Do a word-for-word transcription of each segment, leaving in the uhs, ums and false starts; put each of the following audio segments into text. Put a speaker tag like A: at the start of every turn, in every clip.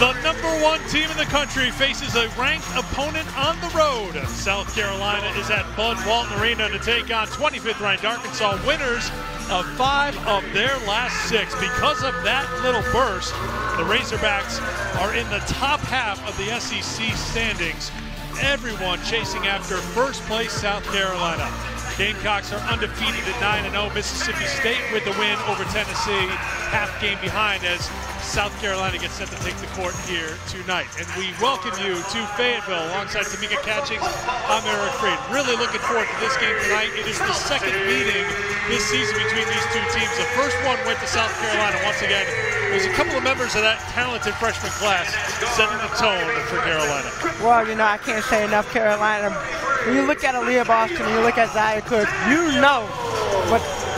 A: The number one team in the country faces a ranked opponent on the road. South Carolina is at Bud Walton Arena to take on twenty-fifth ranked Arkansas, winners of five of their last six. Because of that little burst, the Razorbacks are in the top half of the S E C standings. Everyone chasing after first place South Carolina. Gamecocks are undefeated at nine and oh. Mississippi State with the win over Tennessee, half game behind as South Carolina gets set to take the court here tonight. And we welcome you to Fayetteville alongside Tamika Catchings. I'm Eric Freed. Really looking forward to this game tonight. It is the second meeting this season between these two teams. The first one went to South Carolina. Once again, there's a couple of members of that talented freshman class setting the tone for Carolina.
B: Well, you know, I can't say enough Carolina. When you look at Aliyah Boston and you look at Zaya Cook, you know what.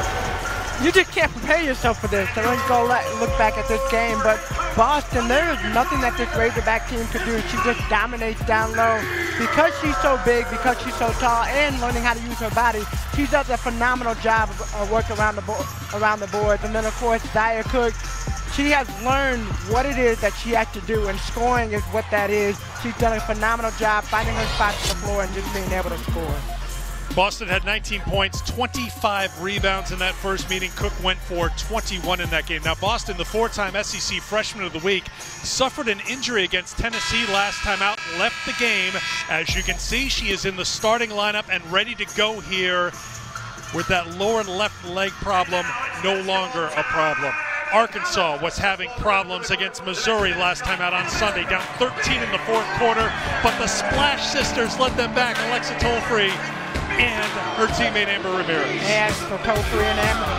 B: You just can't prepare yourself for this. So let's go look back at this game. But Boston, there is nothing that this Razorback team could do. She just dominates down low. Because she's so big, because she's so tall, and learning how to use her body, she does a phenomenal job of uh, work around the, bo around the boards. And then, of course, Zaya Cook, she has learned what it is that she has to do, and scoring is what that is. She's done a phenomenal job finding her spots on the floor and just being able to score.
A: Boston had nineteen points, twenty-five rebounds in that first meeting. Cook went for twenty-one in that game. Now Boston, the four-time S E C Freshman of the Week, suffered an injury against Tennessee last time out, left the game. As you can see, she is in the starting lineup and ready to go here with that lower left leg problem no longer a problem. Arkansas was having problems against Missouri last time out on Sunday, down thirteen in the fourth quarter, but the Splash Sisters led them back. Alexa Tolfree and her teammate Amber Ramirez.
B: And for Tolfree and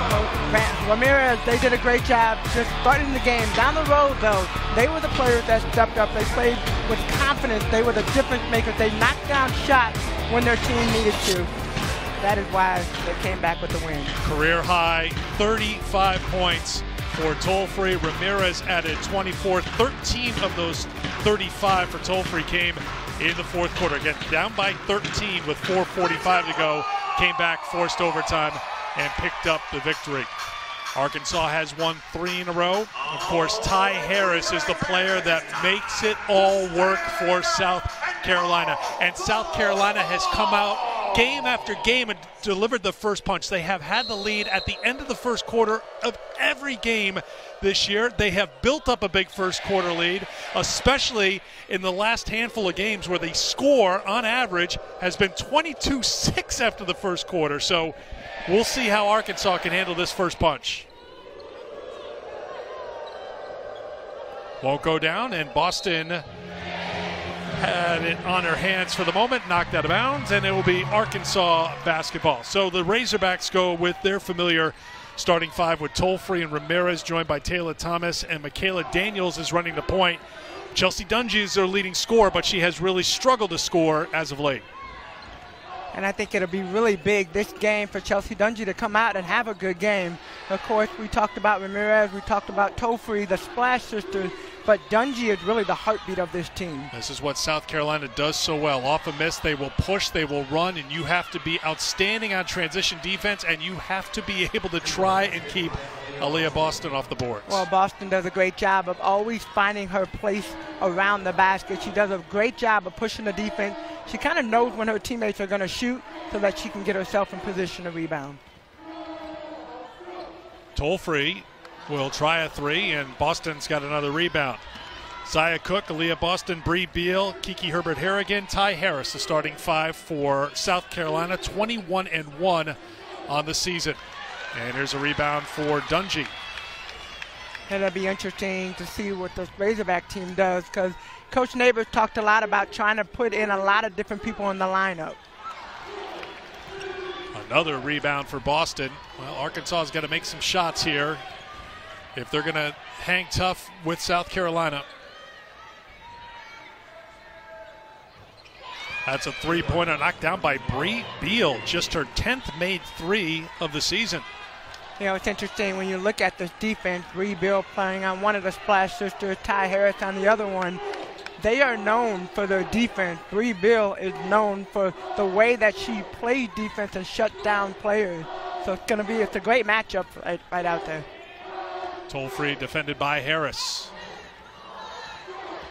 B: Amber Ramirez, they did a great job just starting the game. Down the road, though, they were the players that stepped up. They played with confidence. They were the difference makers. They knocked down shots when their team needed to. That is why they came back with the win. Career
A: high, thirty-five points for Tolfree. Ramirez added twenty-four. thirteen of those thirty-five for Tolfree came in the fourth quarter. Again, down by thirteen with four forty-five to go. Came back, forced overtime, and picked up the victory. Arkansas has won three in a row. Of course, Ty Harris is the player that makes it all work for South Carolina. And South Carolina has come out game after game and delivered the first punch. They have had the lead at the end of the first quarter of every game this year. They have built up a big first quarter lead, especially in the last handful of games where the score on average has been twenty-two six after the first quarter. So we'll see how Arkansas can handle this first punch. Won't go down, and Boston had it on her hands for the moment, knocked out of bounds, and it will be Arkansas basketball. So the Razorbacks go with their familiar starting five with Tolfree and Ramirez, joined by Taylor Thomas, and Michaela Daniels is running the point. Chelsea Dungy is their leading scorer, but she has really struggled to score as of late.
B: And I think it'll be really big this game for Chelsea Dungy to come out and have a good game. Of course, we talked about Ramirez, we talked about Tolfree, the Splash Sisters, but Dungy is really the heartbeat of this team.
A: This is what South Carolina does so well. Off a miss, they will push, they will run, and you have to be outstanding on transition defense, and you have to be able to try and keep Aliyah Boston off the boards.
B: Well, Boston does a great job of always finding her place around the basket. She does a great job of pushing the defense. She kind of knows when her teammates are going to shoot so that she can get herself in position to rebound.
A: Tolfree will try a three, and Boston's got another rebound. Zaya Cook, Aliyah Boston, Bree Beal, Kiki Herbert-Harrigan, Ty Harris, the starting five for South Carolina, twenty-one and one on the season. And here's a rebound for Dungy.
B: And it'll be interesting to see what the Razorback team does, because Coach Neighbors talked a lot about trying to put in a lot of different people in the lineup.
A: Another rebound for Boston. Well, Arkansas has got to make some shots here if they're going to hang tough with South Carolina. That's a three-pointer knocked down by Bree Beal, just her tenth made three of the season.
B: You know, it's interesting when you look at this defense, Bree Beal playing on one of the Splash Sisters, Ty Harris on the other one. They are known for their defense. Bree Beal is known for the way that she plays defense and shuts down players. So it's going to be, it's a great matchup right, right out there.
A: Tolfree defended by Harris.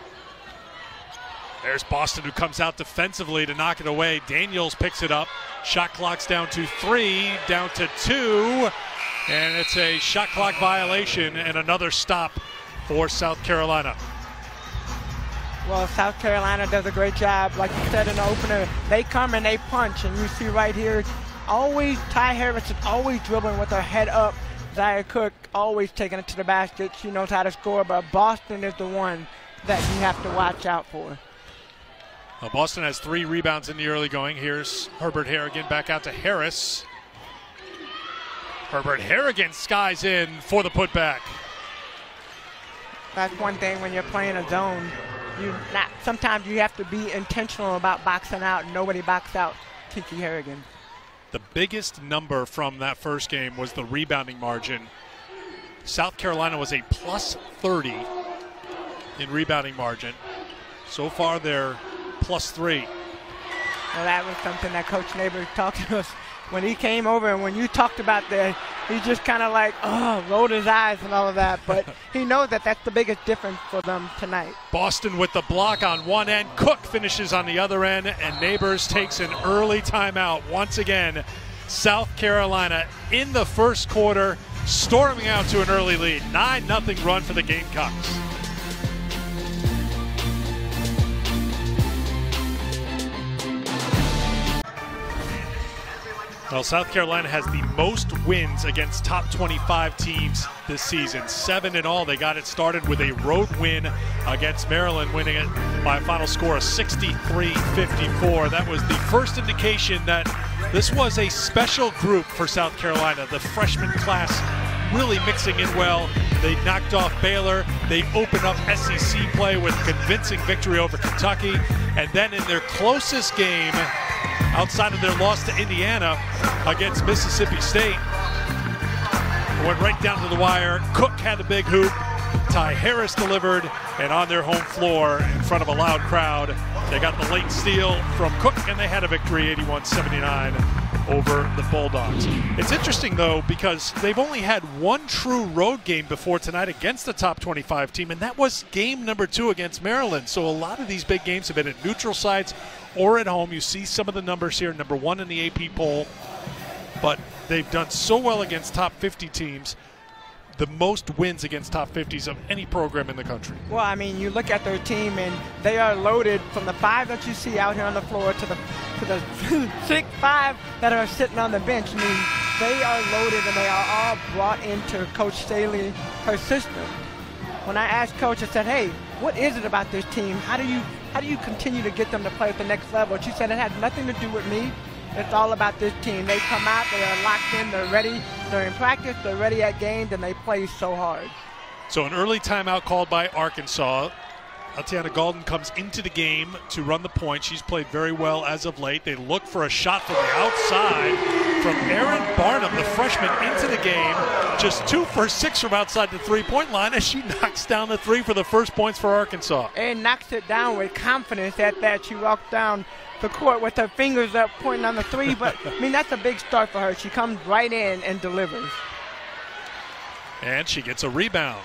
A: There's Boston, who comes out defensively to knock it away. Daniels picks it up. Shot clock's down to three, down to two. And it's a shot clock violation and another stop for South Carolina.
B: Well, South Carolina does a great job. Like you said in the opener, they come and they punch. And you see right here, always Ty Harris is always dribbling with her head up. Zaya Cook always taking it to the basket. She knows how to score, but Boston is the one that you have to watch out for.
A: Well, Boston has three rebounds in the early going. Here's Herbert-Harrigan back out to Harris. Herbert-Harrigan skies in for the putback.
B: That's one thing when you're playing a zone. You not sometimes you have to be intentional about boxing out. Nobody boxed out Kiki Harrigan.
A: The biggest number from that first game was the rebounding margin. South Carolina was a plus thirty in rebounding margin. So far, they're plus three.
B: Well, that was something that Coach Neighbors talked to us when he came over, and when you talked about that, he just kind of like, oh, rolled his eyes and all of that. But he knows that that's the biggest difference for them tonight.
A: Boston with the block on one end. Cook finishes on the other end, and Neighbors takes an early timeout. Once again, South Carolina in the first quarter, storming out to an early lead. nine nothing run for the Gamecocks. Well, South Carolina has the most wins against top twenty-five teams this season. Seven in all. They got it started with a road win against Maryland, winning it by a final score of sixty-three fifty-four. That was the first indication that this was a special group for South Carolina. The freshman class really mixing in well. They knocked off Baylor. They opened up S E C play with a convincing victory over Kentucky. And then in their closest game, outside of their loss to Indiana against Mississippi State, went right down to the wire. Cook had the big hoop. Ty Harris delivered, and on their home floor in front of a loud crowd, they got the late steal from Cook, and they had a victory eighty-one seventy-nine over the Bulldogs. It's interesting, though, because they've only had one true road game before tonight against the top twenty-five team, and that was game number two against Maryland. So a lot of these big games have been at neutral sites or at home. You see some of the numbers here, number one in the A P poll, but they've done so well against top fifty teams. The most wins against top fifties of any program in the country.
B: Well, I mean, you look at their team, and they are loaded from the five that you see out here on the floor to the to the six, five that are sitting on the bench. I mean, they are loaded, and they are all brought into Coach Staley, her system. When I asked Coach, I said, "Hey, what is it about this team? How do you how do you continue to get them to play at the next level?" And she said, "It has nothing to do with me. It's all about this team. They come out, they are locked in, they're ready, they're in practice, they're ready at games, and they play so hard."
A: So an early timeout called by Arkansas. Atiana Golden comes into the game to run the point. She's played very well as of late. They look for a shot from the outside from Erin Barnum, the freshman, into the game. Just two for six from outside the three-point line as she knocks down the three for the first points for Arkansas.
B: And knocks it down with confidence at that. She walked down the court with her fingers up pointing on the three, but I mean, that's a big start for her. She comes right in and delivers.
A: And she gets a rebound.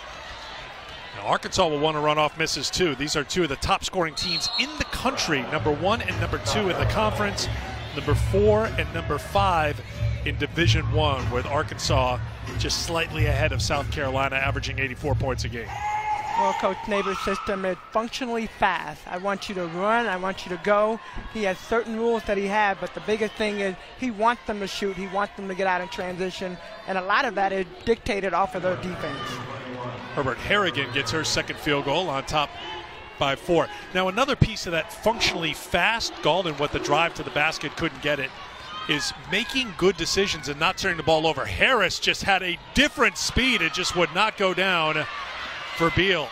A: Now Arkansas will want to run off misses too. These are two of the top scoring teams in the country, number one and number two in the conference, number four and number five in Division One, with Arkansas just slightly ahead of South Carolina, averaging eighty-four points a game.
B: Well, Coach Neighbors' system is functionally fast. I want you to run. I want you to go. He has certain rules that he has, but the biggest thing is he wants them to shoot. He wants them to get out in transition, and a lot of that is dictated off of their defense.
A: Herbert-Harrigan gets her second field goal, on top by four. Now, another piece of that functionally fast, Golden, with the drive to the basket, couldn't get it, is making good decisions and not turning the ball over. Harris just had a different speed. It just would not go down for Beal.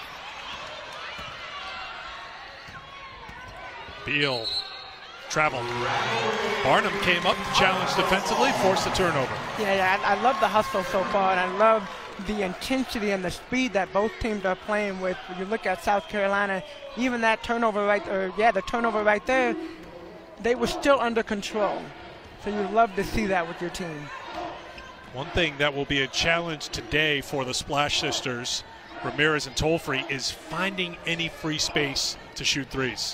A: Beal traveled. Barnum came up to challenge defensively, forced the turnover.
B: Yeah, yeah, I, I love the hustle so far, and I love the intensity and the speed that both teams are playing with. When you look at South Carolina, even that turnover right there, yeah, the turnover right there, they were still under control. So you love to see that with your team.
A: One thing that will be a challenge today for the Splash Sisters Ramirez and Tolfree is finding any free space to shoot threes.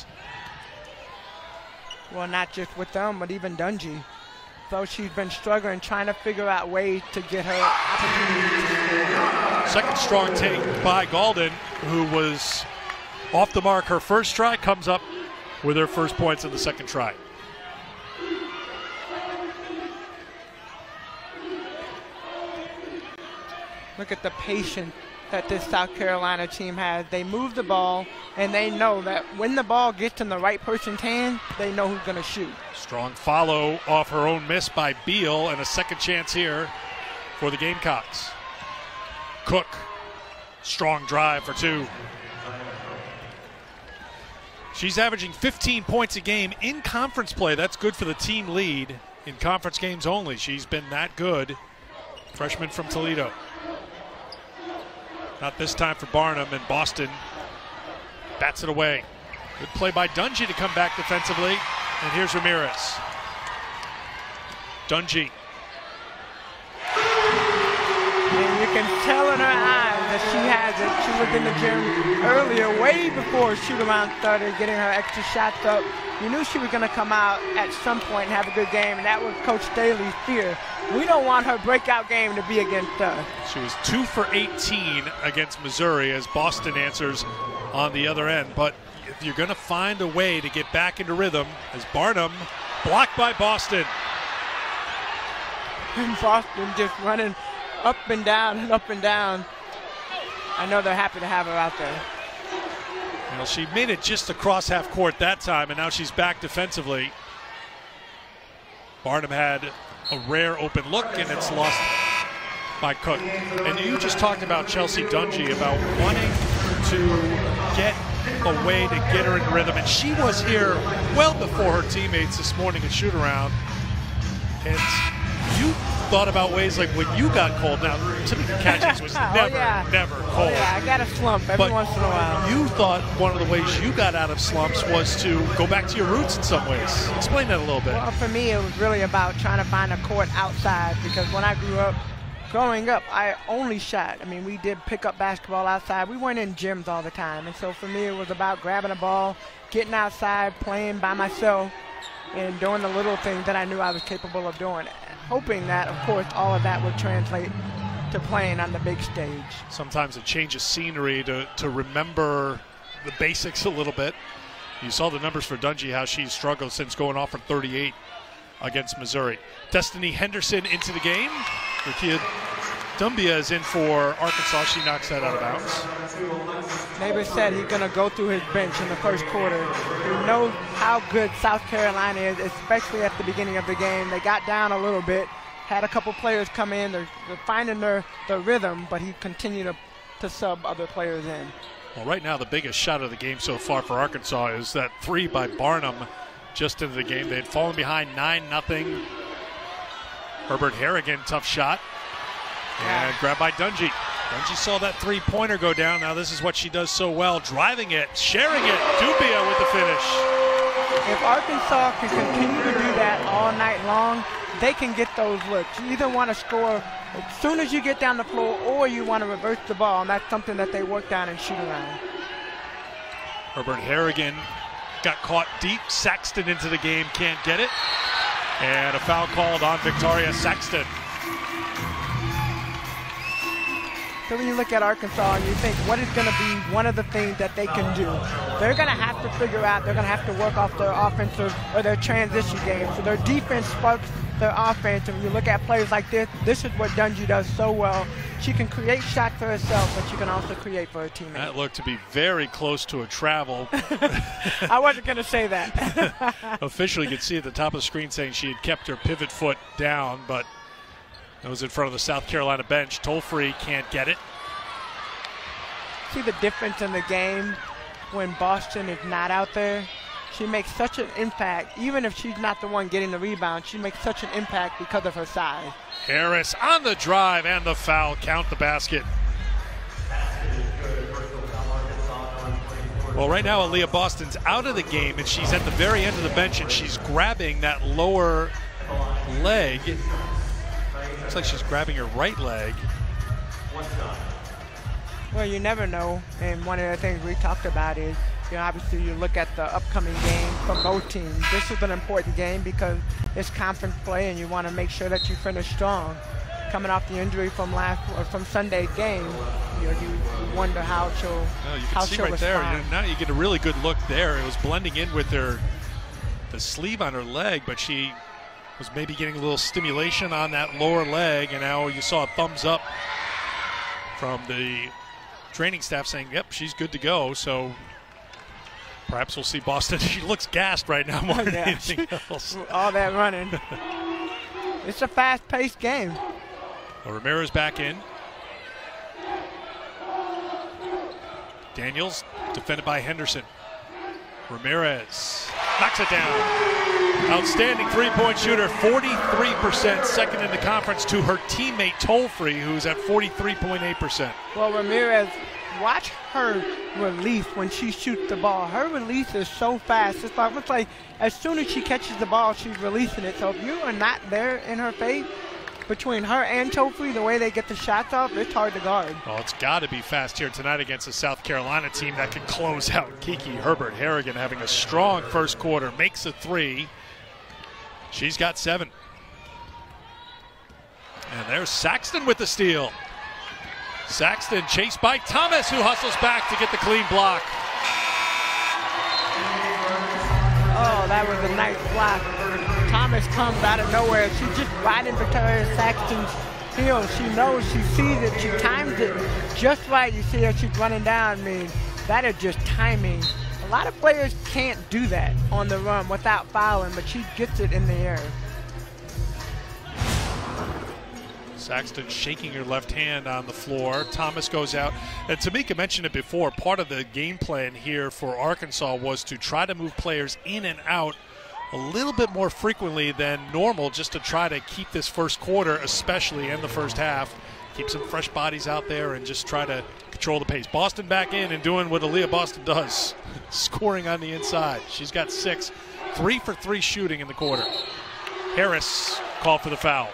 B: Well, not just with them, but even Dungy. Though she's been struggling, trying to figure out ways to get her opportunities.
A: Second strong take by Galden, who was off the mark her first try, comes up with her first points in the second try.
B: Look at the patience that this South Carolina team has. They move the ball, and they know that when the ball gets in the right person's hand, they know who's going to shoot.
A: Strong follow off her own miss by Beal, and a second chance here for the Gamecocks. Cook, strong drive for two. She's averaging fifteen points a game in conference play. That's good for the team lead in conference games only. She's been that good. Freshman from Toledo. Not this time for Barnum, and Boston bats it away. Good play by Dungy to come back defensively. And here's Ramirez. Dungy.
B: And you can tell in her eyes that she has it. She was in the gym earlier, way before shoot-around started, getting her extra shots up. You knew she was going to come out at some point and have a good game, and that was Coach Staley's fear. We don't want her breakout game to be against us.
A: She was two for eighteen against Missouri as Boston answers on the other end. But if you're going to find a way to get back into rhythm, as Barnum blocked by Boston.
B: And Boston just running up and down and up and down. I know they're happy to have her out there.
A: Well, she made it just across half court that time, and now she's back defensively. Barnum had a rare open look, and it's lost by Cook. And you just talked about Chelsea Dungy, about wanting to get a way to get her in rhythm, and she was here well before her teammates this morning at shoot-around. And you thought about ways like when you got cold. Now, Timothy Catchings was never,
B: oh, yeah.
A: never cold.
B: Oh, yeah, I got a slump every
A: but
B: once in a while.
A: You thought one of the ways you got out of slumps was to go back to your roots in some ways. Explain that a little bit.
B: Well, for me, it was really about trying to find a court outside, because when I grew up, growing up, I only shot. I mean, we did pick up basketball outside. We weren't in gyms all the time. And so for me, it was about grabbing a ball, getting outside, playing by myself, and doing the little things that I knew I was capable of doing. Hoping that, of course, all of that would translate to playing on the big stage.
A: Sometimes a change of scenery to, to remember the basics a little bit. You saw the numbers for Dungy, how she's struggled since going off from thirty-eight against Missouri. Destiny Henderson into the game. Rakia Dumbia is in for Arkansas. She knocks that out of bounds.
B: Neighbor said he's going to go through his bench in the first quarter. He knows how good South Carolina is, especially at the beginning of the game. They got down a little bit, had a couple players come in. They're, they're finding their, their rhythm, but he continued to, to sub other players in.
A: Well, right now the biggest shot of the game so far for Arkansas is that three by Barnum just into the game. They had fallen behind nine nothing. Herbert-Harrigan, tough shot. And grabbed by Dungy. Dungy saw that three-pointer go down. Now this is what she does so well, driving it, sharing it. Dubia with the finish.
B: If Arkansas can continue to do that all night long, they can get those looks. You either want to score as soon as you get down the floor, or you want to reverse the ball, and that's something that they work down and shoot around.
A: Herbert-Harrigan got caught deep. Saxton into the game, can't get it. And a foul called on Victoria Saxton.
B: So when you look at Arkansas and you think, what is going to be one of the things that they can do? They're going to have to figure out, they're going to have to work off their offensive or their transition game. So their defense sparks their offense. And when you look at players like this, this is what Dungy does so well. She can create shots for herself, but she can also create for her teammates.
A: That looked to be very close to a travel.
B: I wasn't going to say that.
A: Officially, you could see at the top of the screen saying she had kept her pivot foot down, but it was in front of the South Carolina bench. Tolfree can't get it.
B: See the difference in the game when Boston is not out there? She makes such an impact. Even if she's not the one getting the rebound, she makes such an impact because of her size.
A: Harris on the drive and the foul. Count the basket. Well, right now, Aliyah Boston's out of the game, and she's at the very end of the bench, and she's grabbing that lower leg. Looks like she's grabbing her right leg.
B: Well, you never know, and one of the things we talked about is, you know, obviously you look at the upcoming game from both teams. This is an important game because it's conference play, and you want to make sure that you finish strong. Coming off the injury from last or from Sunday's game, you know, you wonder how she'll
A: no, you can
B: how
A: see
B: she'll
A: right there.
B: respond.
A: You know, now you get a really good look there. It was blending in with her the sleeve on her leg, but she was maybe getting a little stimulation on that lower leg, and now you saw a thumbs up from the training staff saying, yep, she's good to go. So perhaps we'll see Boston. She looks gassed right now more than
B: Yeah.
A: anything else.
B: All that running. It's a fast-paced game.
A: Well, Ramirez back in. Daniels defended by Henderson. Ramirez knocks it down. Outstanding three-point shooter, forty-three percent, second in the conference to her teammate Tollfree, who's at forty-three point eight percent.
B: Well, Ramirez, watch her release when she shoots the ball. Her release is so fast. It's almost like as soon as she catches the ball, she's releasing it. So if you are not there in her face, between her and Tollfree, the way they get the shots off, it's hard to guard.
A: Well, it's got to be fast here tonight against a South Carolina team that can close out. Kiki Herbert-Harrigan having a strong first quarter, makes a three. She's got seven. And there's Saxton with the steal. Saxton chased by Thomas, who hustles back to get the clean block.
B: Oh, that was a nice block. Thomas comes out of nowhere. She just right in Victoria Saxton's heels. She knows, she sees it, she times it just right. You see her, she's running down. I mean, that is just timing. A lot of players can't do that on the run without fouling, but she gets it in the air.
A: Saxton shaking her left hand on the floor. Thomas goes out. And Tamika mentioned it before. Part of the game plan here for Arkansas was to try to move players in and out a little bit more frequently than normal, just to try to keep this first quarter, especially in the first half, keep some fresh bodies out there and just try to control the pace. Boston back in and doing what Aliyah Boston does, scoring on the inside. She's got six, three for three shooting in the quarter. Harris called for the foul.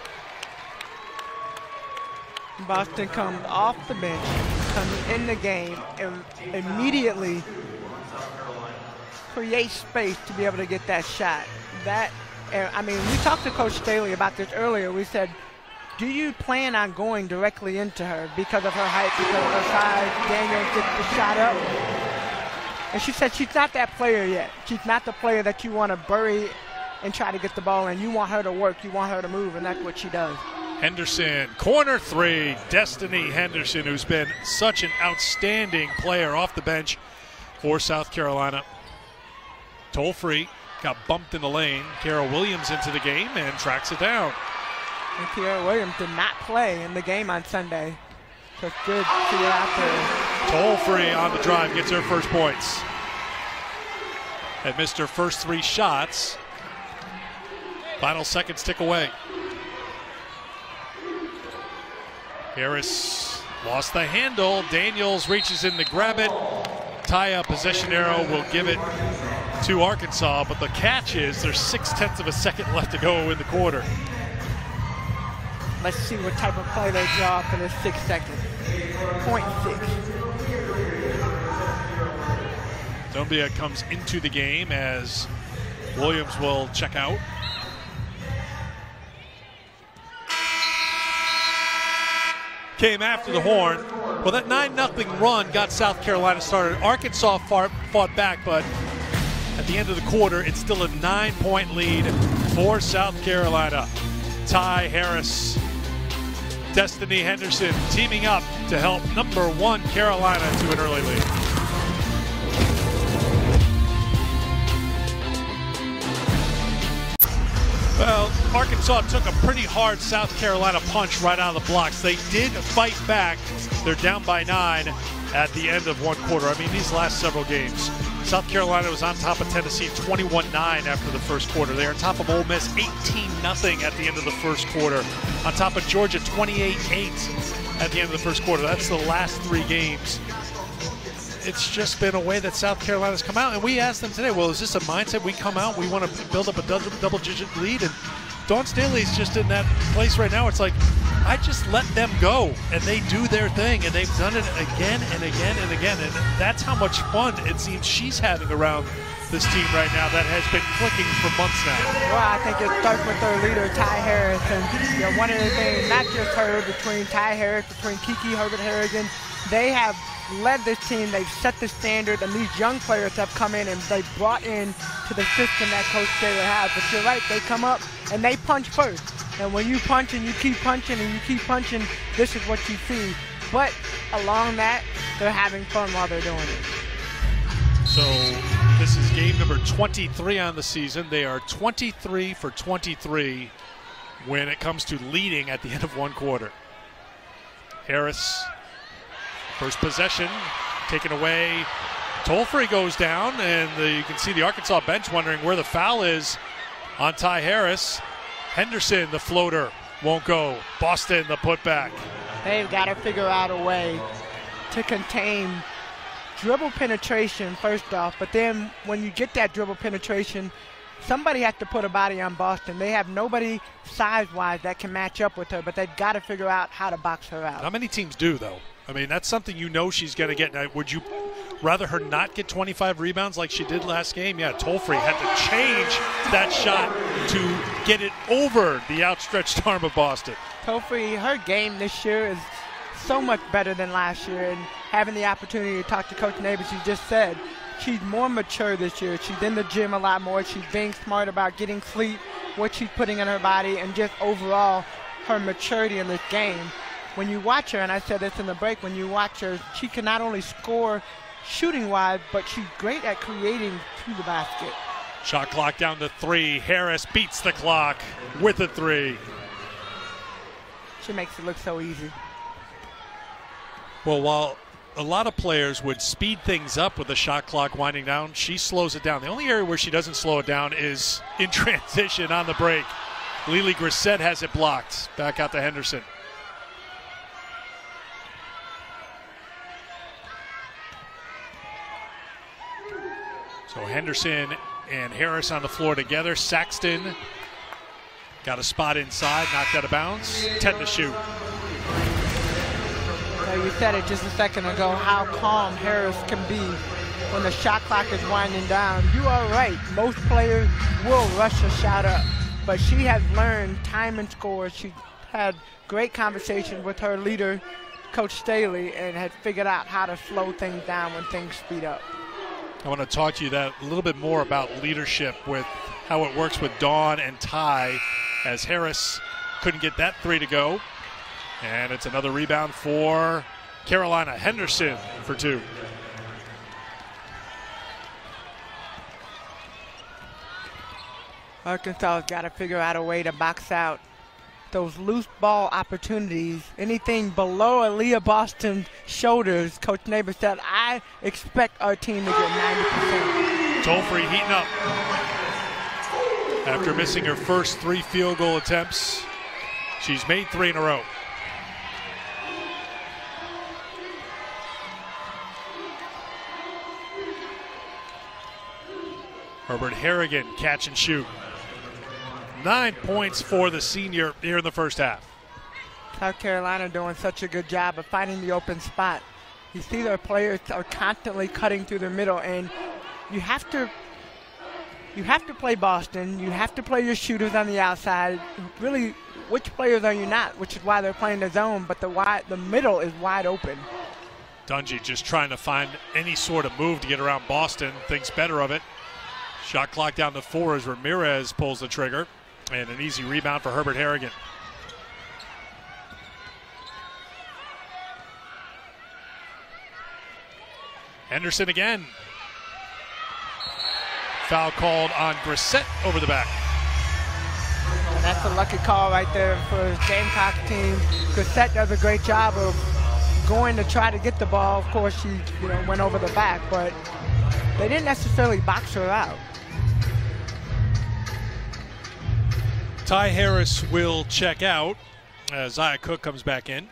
B: Boston comes off the bench, comes in the game, and immediately create space to be able to get that shot. That, I mean, we talked to Coach Staley about this earlier. We said, do you plan on going directly into her because of her height, because of her size? Daniel gets the shot up. And she said she's not that player yet. She's not the player that you want to bury and try to get the ball in. You want her to work. You want her to move, and that's what she does.
A: Henderson, corner three. Destiny Henderson, who's been such an outstanding player off the bench for South Carolina. Tollfree got bumped in the lane. Kara Williams into the game and tracks it down.
B: And Kara Williams did not play in the game on Sunday. So it's good to see her out there.
A: Tollfree on the drive, gets her first points. Had missed her first three shots. Final seconds tick away. Harris lost the handle. Daniels reaches in to grab it. Tie-up possession arrow will give it to Arkansas, but the catch is there's six-tenths of a second left to go in the quarter.
B: Let's see what type of play they draw for this six seconds. Point six.
A: Dumbia comes into the game as Williams will check out. Came after the horn. Well, that nine nothing run got South Carolina started. Arkansas fought, fought back, but at the end of the quarter, it's still a nine-point lead for South Carolina. Ty Harris, Destiny Henderson teaming up to help number one Carolina to an early lead. Well, Arkansas took a pretty hard South Carolina punch right out of the blocks. They did fight back. They're down by nine at the end of one quarter. I mean, these last several games, South Carolina was on top of Tennessee twenty-one nine after the first quarter. They're on top of Ole Miss eighteen nothing at the end of the first quarter. On top of Georgia twenty-eight eight at the end of the first quarter. That's the last three games. It's just been a way that South Carolina's come out. And we asked them today, well, is this a mindset? We come out, we want to build up a double-digit lead. And Dawn Staley's just in that place right now. It's like, I just let them go, and they do their thing, and they've done it again and again and again, and that's how much fun it seems she's having around this team right now that has been clicking for months now.
B: Well, I think it starts with their leader, Ty Harris, and you know, one of the things, not just her, between Ty Harris, between Kiki, Herbert-Harrigan, they have led this team. They've set the standard, and these young players have come in and they brought in to the system that Coach Taylor has. But you're right, they come up and they punch first. And when you punch and you keep punching and you keep punching, this is what you see. But along that, they're having fun while they're doing it.
A: So this is game number twenty-three on the season. They are twenty-three for twenty-three when it comes to leading at the end of one quarter. Harris, first possession, taken away. Tolfree goes down, and the, you can see the Arkansas bench wondering where the foul is on Ty Harris. Henderson, the floater, won't go. Boston, the putback.
B: They've got to figure out a way to contain dribble penetration first off, but then when you get that dribble penetration, somebody has to put a body on Boston. They have nobody size-wise that can match up with her, but they've got to figure out how to box her out.
A: Not many teams do, though. I mean, that's something you know she's going to get. Now, would you rather her not get twenty-five rebounds like she did last game? Yeah, Tolfree had to change that shot to get it over the outstretched arm of Boston.
B: Tolfree, her game this year is so much better than last year, and having the opportunity to talk to Coach Neighbors, she just said she's more mature this year. She's in the gym a lot more. She's being smart about getting sleep, what she's putting in her body, and just overall her maturity in this game. When you watch her, and I said this in the break, when you watch her, she can not only score shooting-wise, but she's great at creating to the basket.
A: Shot clock down to three. Harris beats the clock with a three.
B: She makes it look so easy.
A: Well, while a lot of players would speed things up with the shot clock winding down, she slows it down. The only area where she doesn't slow it down is in transition on the break. Lily Grissett has it blocked. Back out to Henderson. So Henderson and Harris on the floor together. Saxton got a spot inside, knocked out of bounds. ten to shoot.
B: You said it just a second ago, how calm Harris can be when the shot clock is winding down. You are right. Most players will rush a shot up, but she has learned time and score. She had great conversation with her leader, Coach Staley, and had figured out how to slow things down when things speed up.
A: I want to talk to you that a little bit more about leadership with how it works with Dawn and Ty, as Harris couldn't get that three to go. And it's another rebound for Carolina. Henderson for two.
B: Arkansas has got to figure out a way to box out those loose ball opportunities. Anything below Aliyah Boston's shoulders, Coach Neighbors said, I expect our team to get ninety percent.
A: Tolfree heating up. After missing her first three field goal attempts, she's made three in a row. Herbert-Harrigan, catch and shoot. Nine points for the senior here in the first half.
B: South Carolina doing such a good job of finding the open spot. You see their players are constantly cutting through the middle, and you have to you have to play Boston. You have to play your shooters on the outside. Really, which players are you not? Which is why they're playing the zone, but the wide, the middle is wide open.
A: Dungy just trying to find any sort of move to get around Boston. Thinks better of it. Shot clock down to four as Ramirez pulls the trigger. And an easy rebound for Herbert-Harrigan. Henderson again. Foul called on Grissett over the back.
B: And that's a lucky call right there for the Gamecock team. Grissett does a great job of going to try to get the ball. Of course, she you know, went over the back, but they didn't necessarily box her out.
A: Ty Harris will check out as Zia Cook comes back in.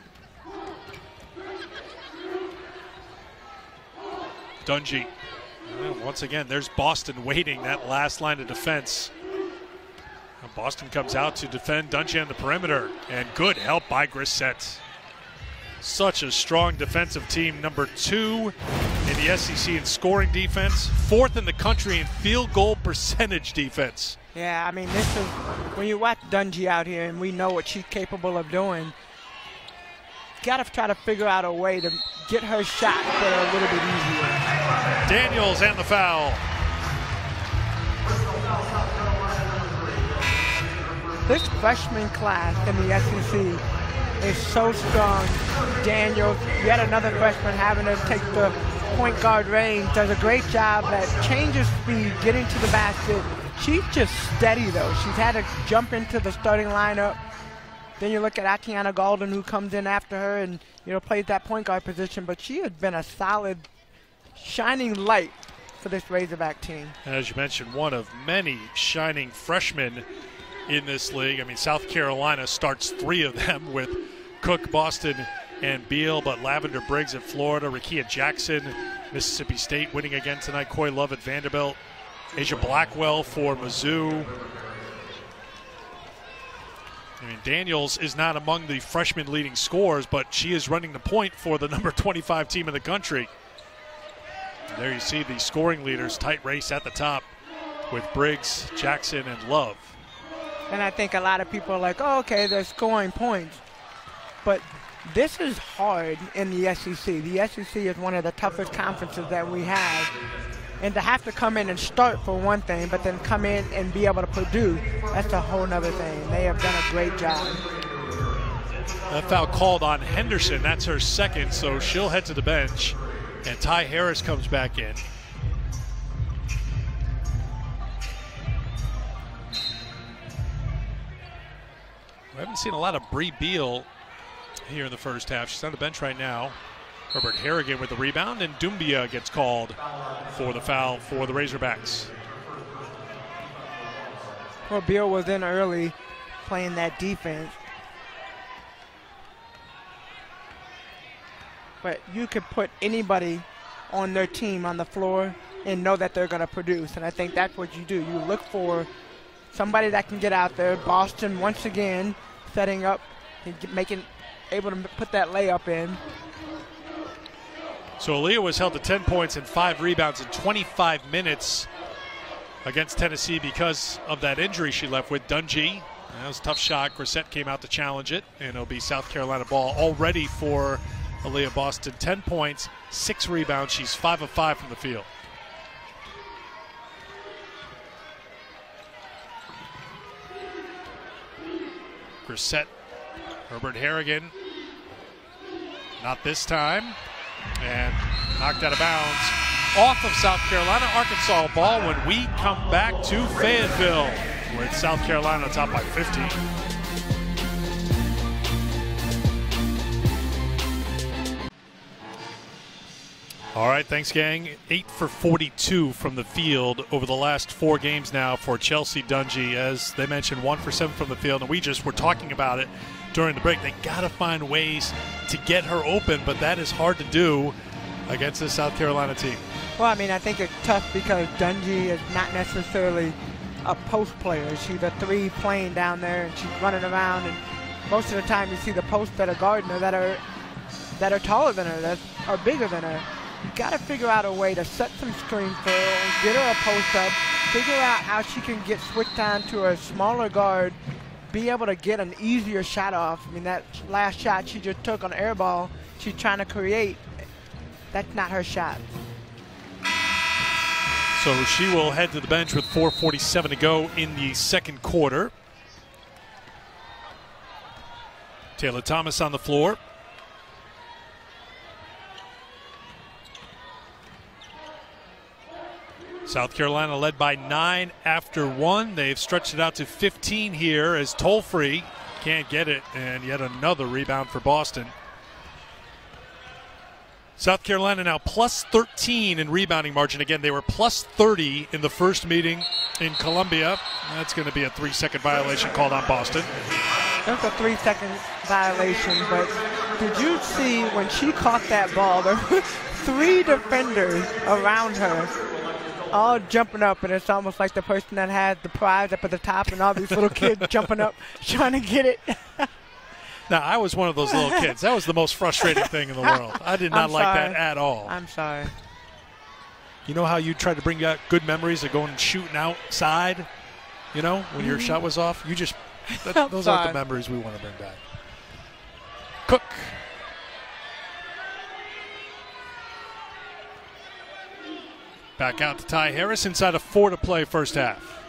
A: Dungy Well, once again, there's Boston waiting that last line of defense. And Boston comes out to defend Dungey on the perimeter, and good help by Grissett. Such a strong defensive team, number two in the S E C in scoring defense, fourth in the country in field goal percentage defense.
B: Yeah, I mean, this is, when you watch Dungey out here and we know what she's capable of doing, you gotta try to figure out a way to get her shot that are a little bit easier.
A: Daniels and the foul.
B: This freshman class in the S E C is so strong. Daniels, yet another freshman having to take the point guard range, does a great job at changes speed, getting to the basket. She's just steady though. She's had to jump into the starting lineup. Then you look at Atiana Golden, who comes in after her and, you know, plays that point guard position, but she has been a solid, shining light for this Razorback team.
A: As you mentioned, one of many shining freshmen in this league. I mean, South Carolina starts three of them with Cook, Boston, and Beal, but Lavender Briggs at Florida, Rakia Jackson, Mississippi State winning again tonight, Coy Love at Vanderbilt, Asia Blackwell for Mizzou. I mean, Daniels is not among the freshman leading scorers, but she is running the point for the number twenty-five team in the country. And there you see the scoring leaders, tight race at the top with Briggs, Jackson, and Love.
B: And I think a lot of people are like, oh, okay, they're scoring points. But this is hard in the S E C. The S E C is one of the toughest conferences that we have. And to have to come in and start for one thing, but then come in and be able to produce, that's a whole nother thing. They have done a great job.
A: That foul called on Henderson. That's her second, so she'll head to the bench. And Ty Harris comes back in. We haven't seen a lot of Bree Beal here in the first half. She's on the bench right now. Herbert-Harrigan with the rebound, and Doumbia gets called for the foul for the Razorbacks.
B: Well, Beal was in early playing that defense. But you could put anybody on their team on the floor and know that they're going to produce. And I think that's what you do. You look for somebody that can get out there. Boston, once again, setting up and making, able to put that layup in.
A: So Aliyah was held to ten points and five rebounds in twenty-five minutes against Tennessee because of that injury she left with. Dungey, that was a tough shot. Grissett came out to challenge it, and it'll be South Carolina ball already for Aliyah Boston. ten points, six rebounds. She's five of five from the field. Grissett, Herbert-Harrigan, not this time, and knocked out of bounds off of South Carolina. Arkansas ball when we come back to Fayetteville with South Carolina top by fifteen. All right, thanks, gang. eight for forty-two from the field over the last four games now for Chelsea Dungey. As they mentioned, one for seven from the field, and we just were talking about it during the break. They got to find ways to get her open, but that is hard to do against the South Carolina team.
B: Well, I mean, I think it's tough because Dungey is not necessarily a post player. She's a three playing down there, and she's running around, and most of the time you see the posts that are guarding her that are, that are taller than her, that are bigger than her. You got to figure out a way to set some screen for her, get her a post up, figure out how she can get switched on to a smaller guard, be able to get an easier shot off. I mean, that last shot she just took on air ball, she's trying to create. That's not her shot.
A: So she will head to the bench with four forty-seven to go in the second quarter. Taylor Thomas on the floor. South Carolina led by nine after one. They've stretched it out to fifteen here as Toll-Free can't get it, and yet another rebound for Boston. South Carolina now plus thirteen in rebounding margin. Again, they were plus thirty in the first meeting in Columbia. That's going to be a three-second violation called on Boston.
B: That's a three-second violation, but did you see when she caught that ball, there were three defenders around her. all jumping up, and it's almost like the person that had the prize up at the top, and all these little kids jumping up trying to get it.
A: Now, I was one of those little kids. That was the most frustrating thing in the world. I did not
B: I'm
A: like
B: sorry.
A: that at all.
B: I'm sorry.
A: You know how you tried to bring back good memories of going and shooting outside, you know, when your shot was off? You just, that, those aren't the memories we want to bring back. Cook. Back out to Ty Harris inside of four to play first half.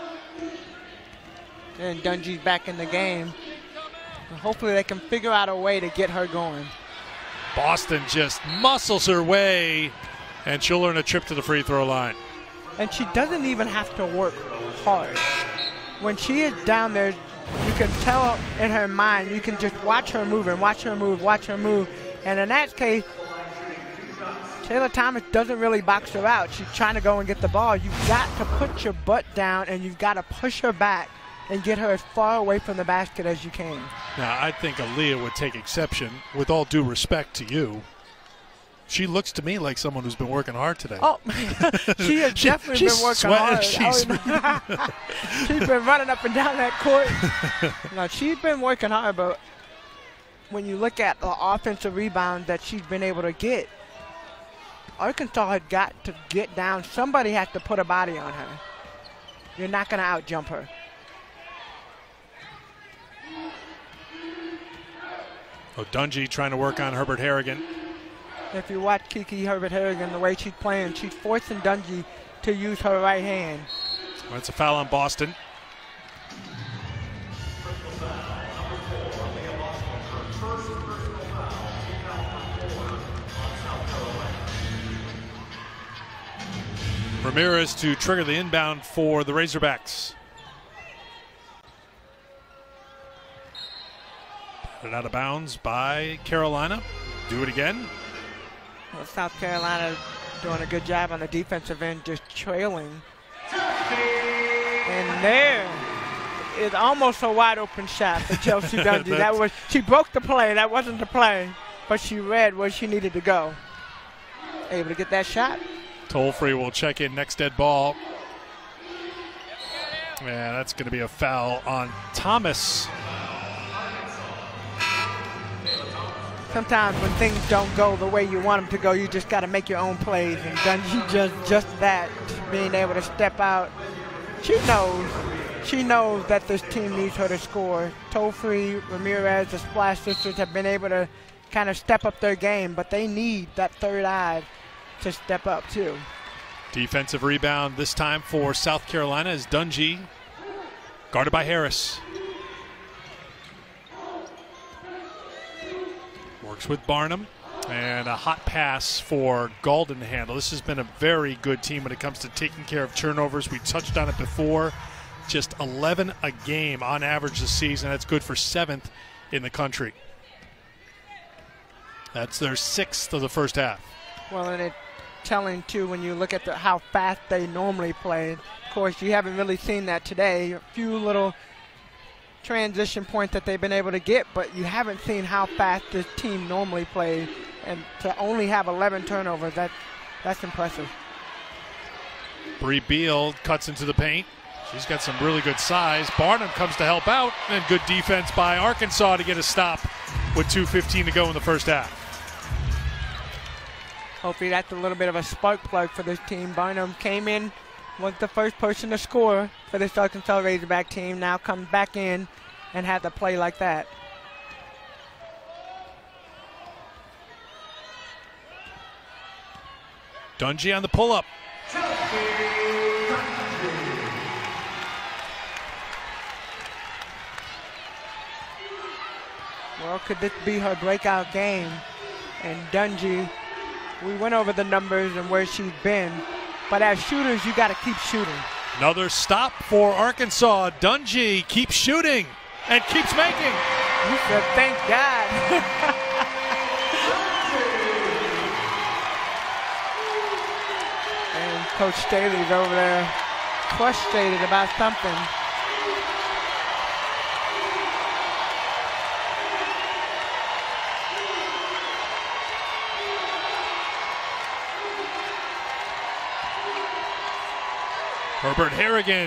B: And Dungy's back in the game. Hopefully they can figure out a way to get her going.
A: Boston just muscles her way, and she'll earn a trip to the free throw line.
B: And she doesn't even have to work hard. When she is down there, you can tell in her mind, you can just watch her move and watch her move, watch her move. And in that case, Taylor Thomas doesn't really box her out. She's trying to go and get the ball. You've got to put your butt down, and you've got to push her back and get her as far away from the basket as you can.
A: Now, I think Aliyah would take exception, with all due respect to you. She looks to me like someone who's been working hard today.
B: Oh, she has
A: she,
B: definitely been working
A: sweating.
B: hard.
A: She's,
B: oh, she's been running up and down that court. No, she's been working hard, but when you look at the offensive rebound that she's been able to get, Arkansas had got to get down. Somebody has to put a body on her. You're not going to out-jump her.
A: Oh, Dungy trying to work on Herbert-Harrigan.
B: If you watch Kiki Herbert-Harrigan, the way she's playing, she's forcing Dungy to use her right hand.
A: That's a foul on Boston. Ramirez to trigger the inbound for the Razorbacks. Put out of bounds by Carolina. Do it again.
B: Well, South Carolina doing a good job on the defensive end, just trailing. And there is almost a wide open shot for Chelsea Dungy. That was, she broke the play. That wasn't the play, but she read where she needed to go. Able to get that shot.
A: Toll-free will check in next dead ball. Yeah, that's going to be a foul on Thomas.
B: Sometimes when things don't go the way you want them to go, you just got to make your own plays. And Dungy just just that, being able to step out. She knows. She knows that this team needs her to score. Toll-free, Ramirez, the Splash Sisters have been able to kind of step up their game, but they need that third eye to step up too.
A: Defensive rebound this time for South Carolina is Dungy, guarded by Harris. Works with Barnum, and a hot pass for Galden to handle. This has been a very good team when it comes to taking care of turnovers. We touched on it before. Just eleven a game on average this season. That's good for seventh in the country. That's their sixth of the first half.
B: Well, and it's telling too when you look at the, how fast they normally play. Of course, you haven't really seen that today. A few little transition points that they've been able to get, but you haven't seen how fast this team normally plays, and to only have eleven turnovers, that that's impressive.
A: Bree Beal cuts into the paint. She's got some really good size. Barnum comes to help out, and good defense by Arkansas to get a stop with two fifteen to go in the first half.
B: Hopefully that's a little bit of a spark plug for this team. Barnum came in, was the first person to score for this Arkansas Razorback team, now comes back in and had to play like that.
A: Dungy on the pull-up.
B: Well, could this be her breakout game? And Dungy, we went over the numbers and where she's been, but as shooters, you got to keep shooting.
A: Another stop for Arkansas. Dungy keeps shooting and keeps making.
B: You said, thank God. And Coach Staley's over there frustrated about something.
A: Herbert-Harrigan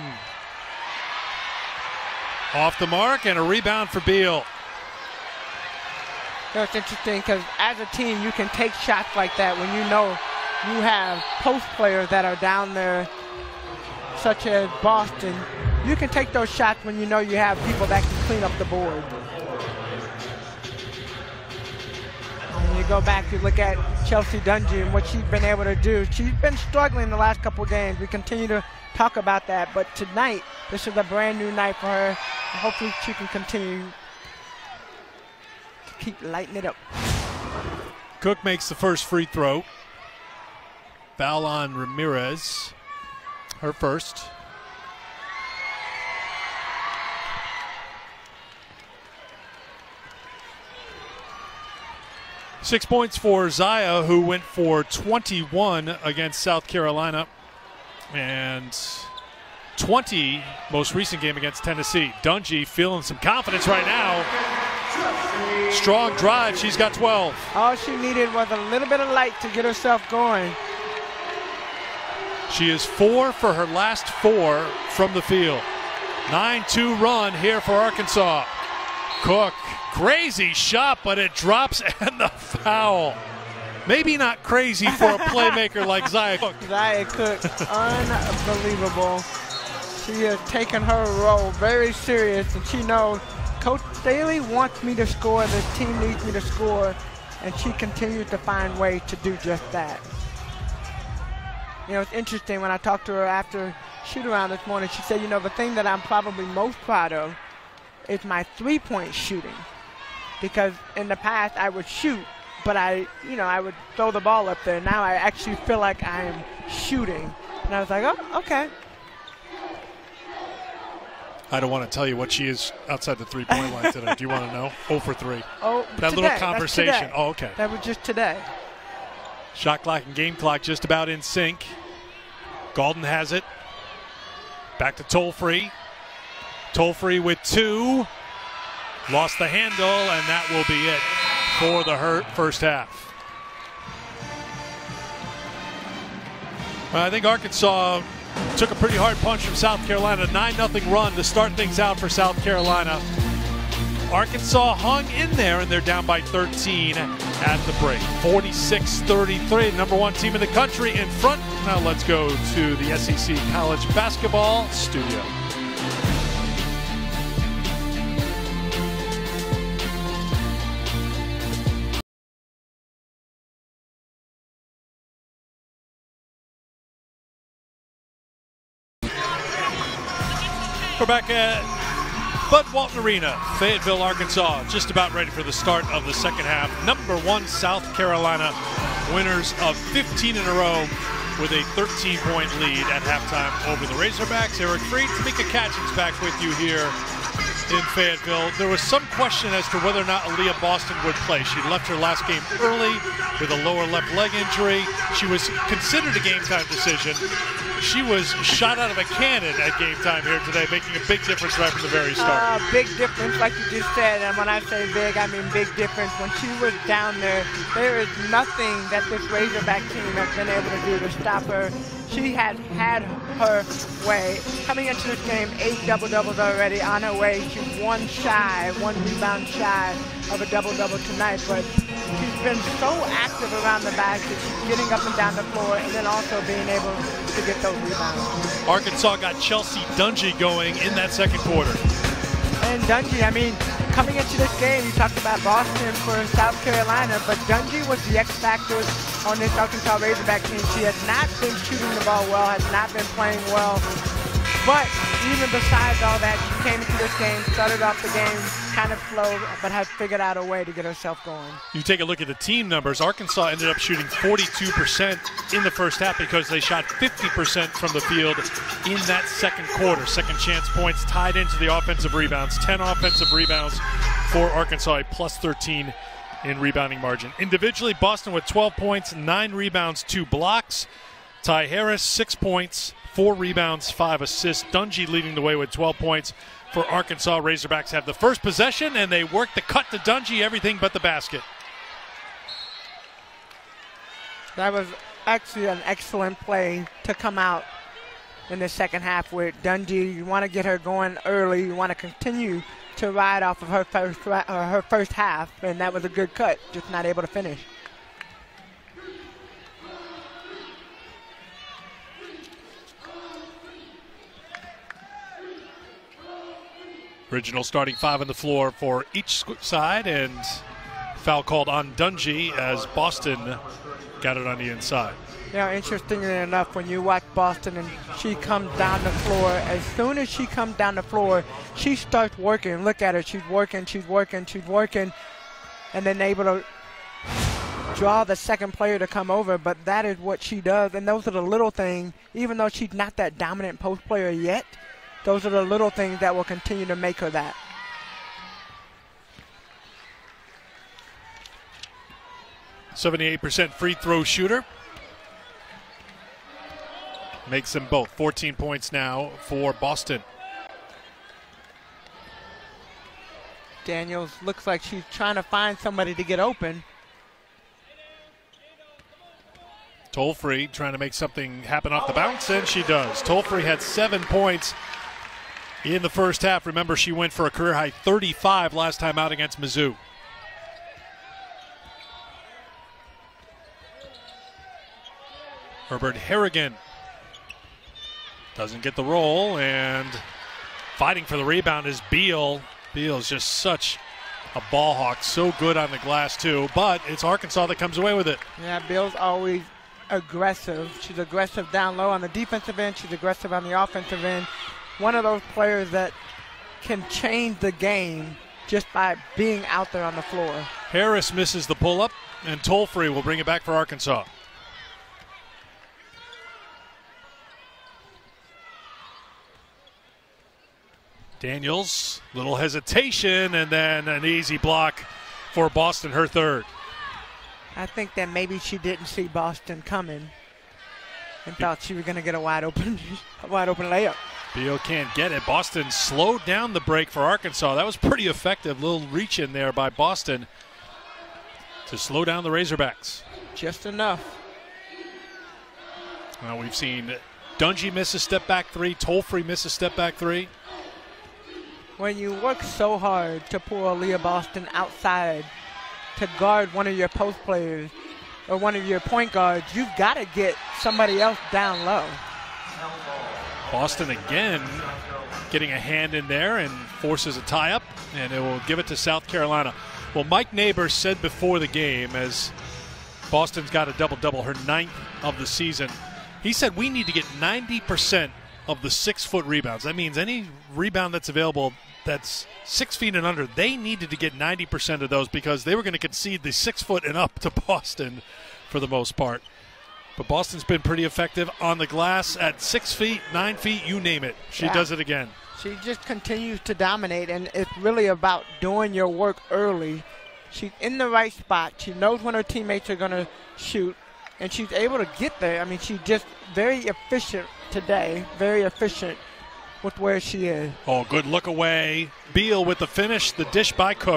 A: off the mark, and a rebound for Beal.
B: You know, it's interesting because as a team, you can take shots like that when you know you have post players that are down there, such as Boston. You can take those shots when you know you have people that can clean up the board. And you go back, you look at Chelsea Dungy and what she's been able to do. She's been struggling the last couple of games. We continue to talk about that, but tonight, this is a brand new night for her. And hopefully she can continue to keep lighting it up.
A: Cook makes the first free throw. Foul on Ramirez. Her first. Six points for Zaya, who went for twenty-one against South Carolina, and twenty most recent game against Tennessee. Dungy feeling some confidence right now. Strong drive. She's got twelve.
B: All she needed was a little bit of light to get herself going.
A: She is four for her last four from the field. nine two run here for Arkansas. Cook. Crazy shot, but it drops, and the foul. Maybe not crazy for a playmaker like Zaya Cook.
B: Zaya Cook, unbelievable. She has taken her role very serious, and she knows Coach Staley wants me to score, the team needs me to score, and she continues to find ways to do just that. You know, it's interesting when I talked to her after shoot-around this morning, she said, you know, the thing that I'm probably most proud of is my three-point shooting. Because in the past I would shoot, but I, you know, I would throw the ball up there. Now I actually feel like I am shooting. And I was like, oh, okay.
A: I don't want to tell you what she is outside the three-point line today. Do you want to know? oh for three.
B: Oh,
A: that
B: today.
A: little conversation. Oh, okay.
B: That was just today.
A: Shot clock and game clock just about in sync. Galden has it. Back to Toll-Free. Toll-Free with two. Lost the handle, and that will be it for the hurt first half. Well, I think Arkansas took a pretty hard punch from South Carolina. nine nothing run to start things out for South Carolina. Arkansas hung in there, and they're down by thirteen at the break. forty-six thirty-three, number one team in the country in front. Now let's go to the S E C College Basketball Studio. We're back at Bud Walton Arena, Fayetteville, Arkansas, just about ready for the start of the second half. Number one, South Carolina, winners of fifteen in a row with a thirteen-point lead at halftime over the Razorbacks. Eric Freed, Tamika Catchings back with you here in Fayetteville. There was some question as to whether or not Aliyah Boston would play. She left her last game early with a lower left leg injury. She was considered a game-time decision. She was shot out of a cannon at game time here today, making a big difference right from the very start.
B: Uh, big difference, like you just said, and when I say big, I mean big difference. When she was down there, there is nothing that this Razorback team has been able to do to stop her. She has had her way. Coming into this game, eight double-doubles already on her way. She's one shy, one rebound shy of a double-double tonight, but she's been so active around the basket. She's getting up and down the floor, and then also being able to get those rebounds.
A: Arkansas got Chelsea Dungy going in that second quarter.
B: And Dungy, I mean, coming into this game, you talked about Boston for South Carolina, but Dungy was the X factor on this Arkansas Razorback team. She has not been shooting the ball well, has not been playing well. But even besides all that, she came into this game, started off the game kind of slow, but has figured out a way to get herself going.
A: You take a look at the team numbers. Arkansas ended up shooting forty-two percent in the first half because they shot fifty percent from the field in that second quarter. Second chance points tied into the offensive rebounds. ten offensive rebounds for Arkansas, a plus thirteen in rebounding margin. Individually, Boston with twelve points, nine rebounds, two blocks. Ty Harris, six points, four rebounds, five assists. Dungy leading the way with twelve points for Arkansas. Razorbacks have the first possession, and they work the cut to Dungy, everything but the basket.
B: That was actually an excellent play to come out in the second half with Dungey. You want to get her going early. You want to continue to ride off of her first, uh, her first half, and that was a good cut, just not able to finish.
A: Original starting five on the floor for each side, and foul called on Dungey as Boston got it on the inside.
B: Yeah, interestingly enough, when you watch Boston and she comes down the floor, as soon as she comes down the floor, she starts working. Look at her, she's working, she's working, she's working, and then able to draw the second player to come over, but that is what she does, and those are the little things, even though she's not that dominant post player yet, those are the little things that will continue to make her that.
A: seventy-eight percent free throw shooter. Makes them both. fourteen points now for Boston.
B: Daniels looks like she's trying to find somebody to get open.
A: Toll-free trying to make something happen off the bounce, and she does. Toll-free had seven points in the first half. Remember, she went for a career-high thirty-five last time out against Mizzou. Herbert-Harrigan doesn't get the roll, and fighting for the rebound is Beal. Beal's just such a ball hawk, so good on the glass too, but it's Arkansas that comes away with it.
B: Yeah, Beal's always aggressive. She's aggressive down low on the defensive end. She's aggressive on the offensive end. One of those players that can change the game just by being out there on the floor.
A: Harris misses the pull-up, and Toll-free will bring it back for Arkansas. Daniels, little hesitation, and then an easy block for Boston, her third.
B: I think that maybe she didn't see Boston coming and thought she was going to get a wide open, a wide open layup.
A: Beal can't get it. Boston slowed down the break for Arkansas. That was pretty effective. Little reach in there by Boston to slow down the Razorbacks.
B: Just enough.
A: Well, we've seen Dungey miss a step back three, Toll-free miss a step back three.
B: When you work so hard to pull Aliyah Boston outside to guard one of your post players or one of your point guards, you've got to get somebody else down low.
A: Boston again getting a hand in there and forces a tie-up, and it will give it to South Carolina. Well, Mike Neighbors said before the game, as Boston's got a double-double, her ninth of the season, he said we need to get ninety percent of the six-foot rebounds. That means any rebound that's available that's six feet and under, they needed to get ninety percent of those because they were going to concede the six-foot and up to Boston for the most part. But Boston's been pretty effective on the glass at six feet, nine feet, you name it. She
B: yeah.
A: does it again.
B: She just continues to dominate, and it's really about doing your work early. She's in the right spot. She knows when her teammates are going to shoot, and she's able to get there. I mean, she's just very efficient today, very efficient with where she is.
A: Oh, good look away. Beal with the finish, the dish by Cook.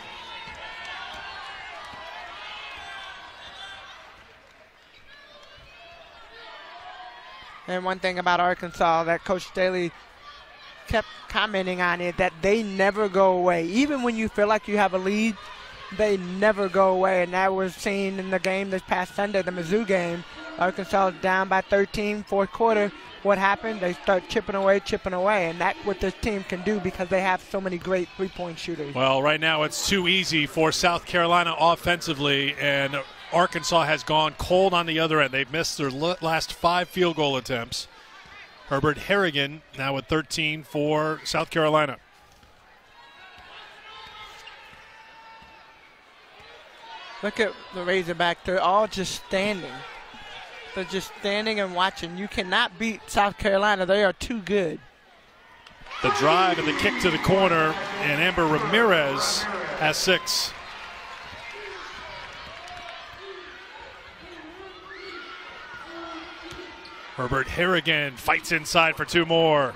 B: And one thing about Arkansas that Coach Staley kept commenting on it, that they never go away. Even when you feel like you have a lead, they never go away. And that was seen in the game this past Sunday, the Mizzou game. Arkansas was down by thirteen, fourth quarter. What happened? They start chipping away, chipping away. And that's what this team can do because they have so many great three-point shooters.
A: Well, right now it's too easy for South Carolina offensively, and Arkansas has gone cold on the other end. They've missed their last five field goal attempts. Herbert-Harrigan now with thirteen for South Carolina.
B: Look at the Razorbacks. They're all just standing. They're just standing and watching. You cannot beat South Carolina. They are too good.
A: The drive and the kick to the corner, and Amber Ramirez has six. Herbert-Harrigan fights inside for two more.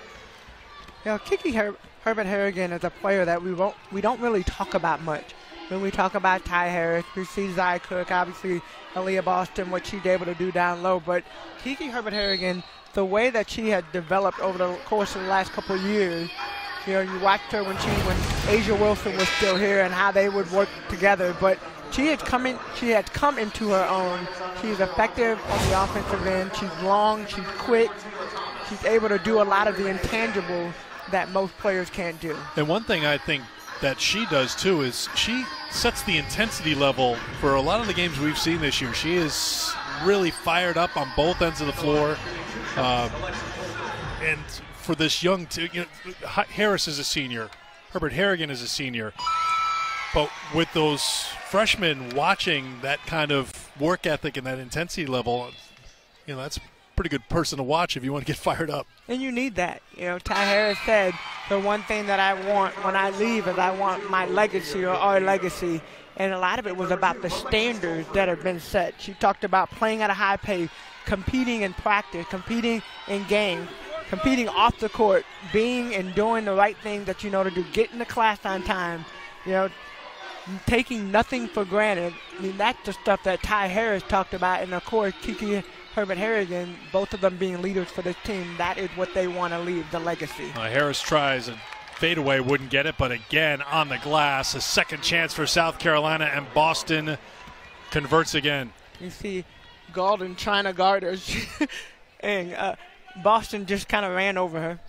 B: You know, Kiki Her- Herbert-Harrigan is a player that we won't, we don't really talk about much. when we talk about Ty Harris, we see Zia Cook, obviously Aliyah Boston, what she's able to do down low. But Kiki Herbert-Harrigan, the way that she had developed over the course of the last couple of years, you know, you watched her when she, when Asia Wilson was still here and how they would work together. But she had come in, she had come into her own. She's effective on the offensive end. She's long, she's quick. She's able to do a lot of the intangibles that most players can't do.
A: And one thing I think that she does too is she sets the intensity level for a lot of the games we've seen this year. She is really fired up on both ends of the floor. Um, and for this young, t you know, Harris is a senior, Herbert-Harrigan is a senior. But with those freshmen watching that kind of work ethic and that intensity level, you know, that's a pretty good person to watch if you want to get fired up.
B: And you need that. You know, Ty Harris said, the one thing that I want when I leave is I want my legacy or our legacy. And a lot of it was about the standards that have been set. She talked about playing at a high pace, competing in practice, competing in games, competing off the court, being and doing the right thing that you know to do, getting to class on time, you know, taking nothing for granted. I mean, that's the stuff that Ty Harris talked about. And, of course, Kiki Herbert-Harrigan, both of them being leaders for this team, that is what they want to leave, the legacy.
A: Uh, Harris tries a fadeaway, wouldn't get it, but again on the glass, a second chance for South Carolina, and Boston converts again.
B: You see Golden trying to guard her, and uh, Boston just kind of ran over her.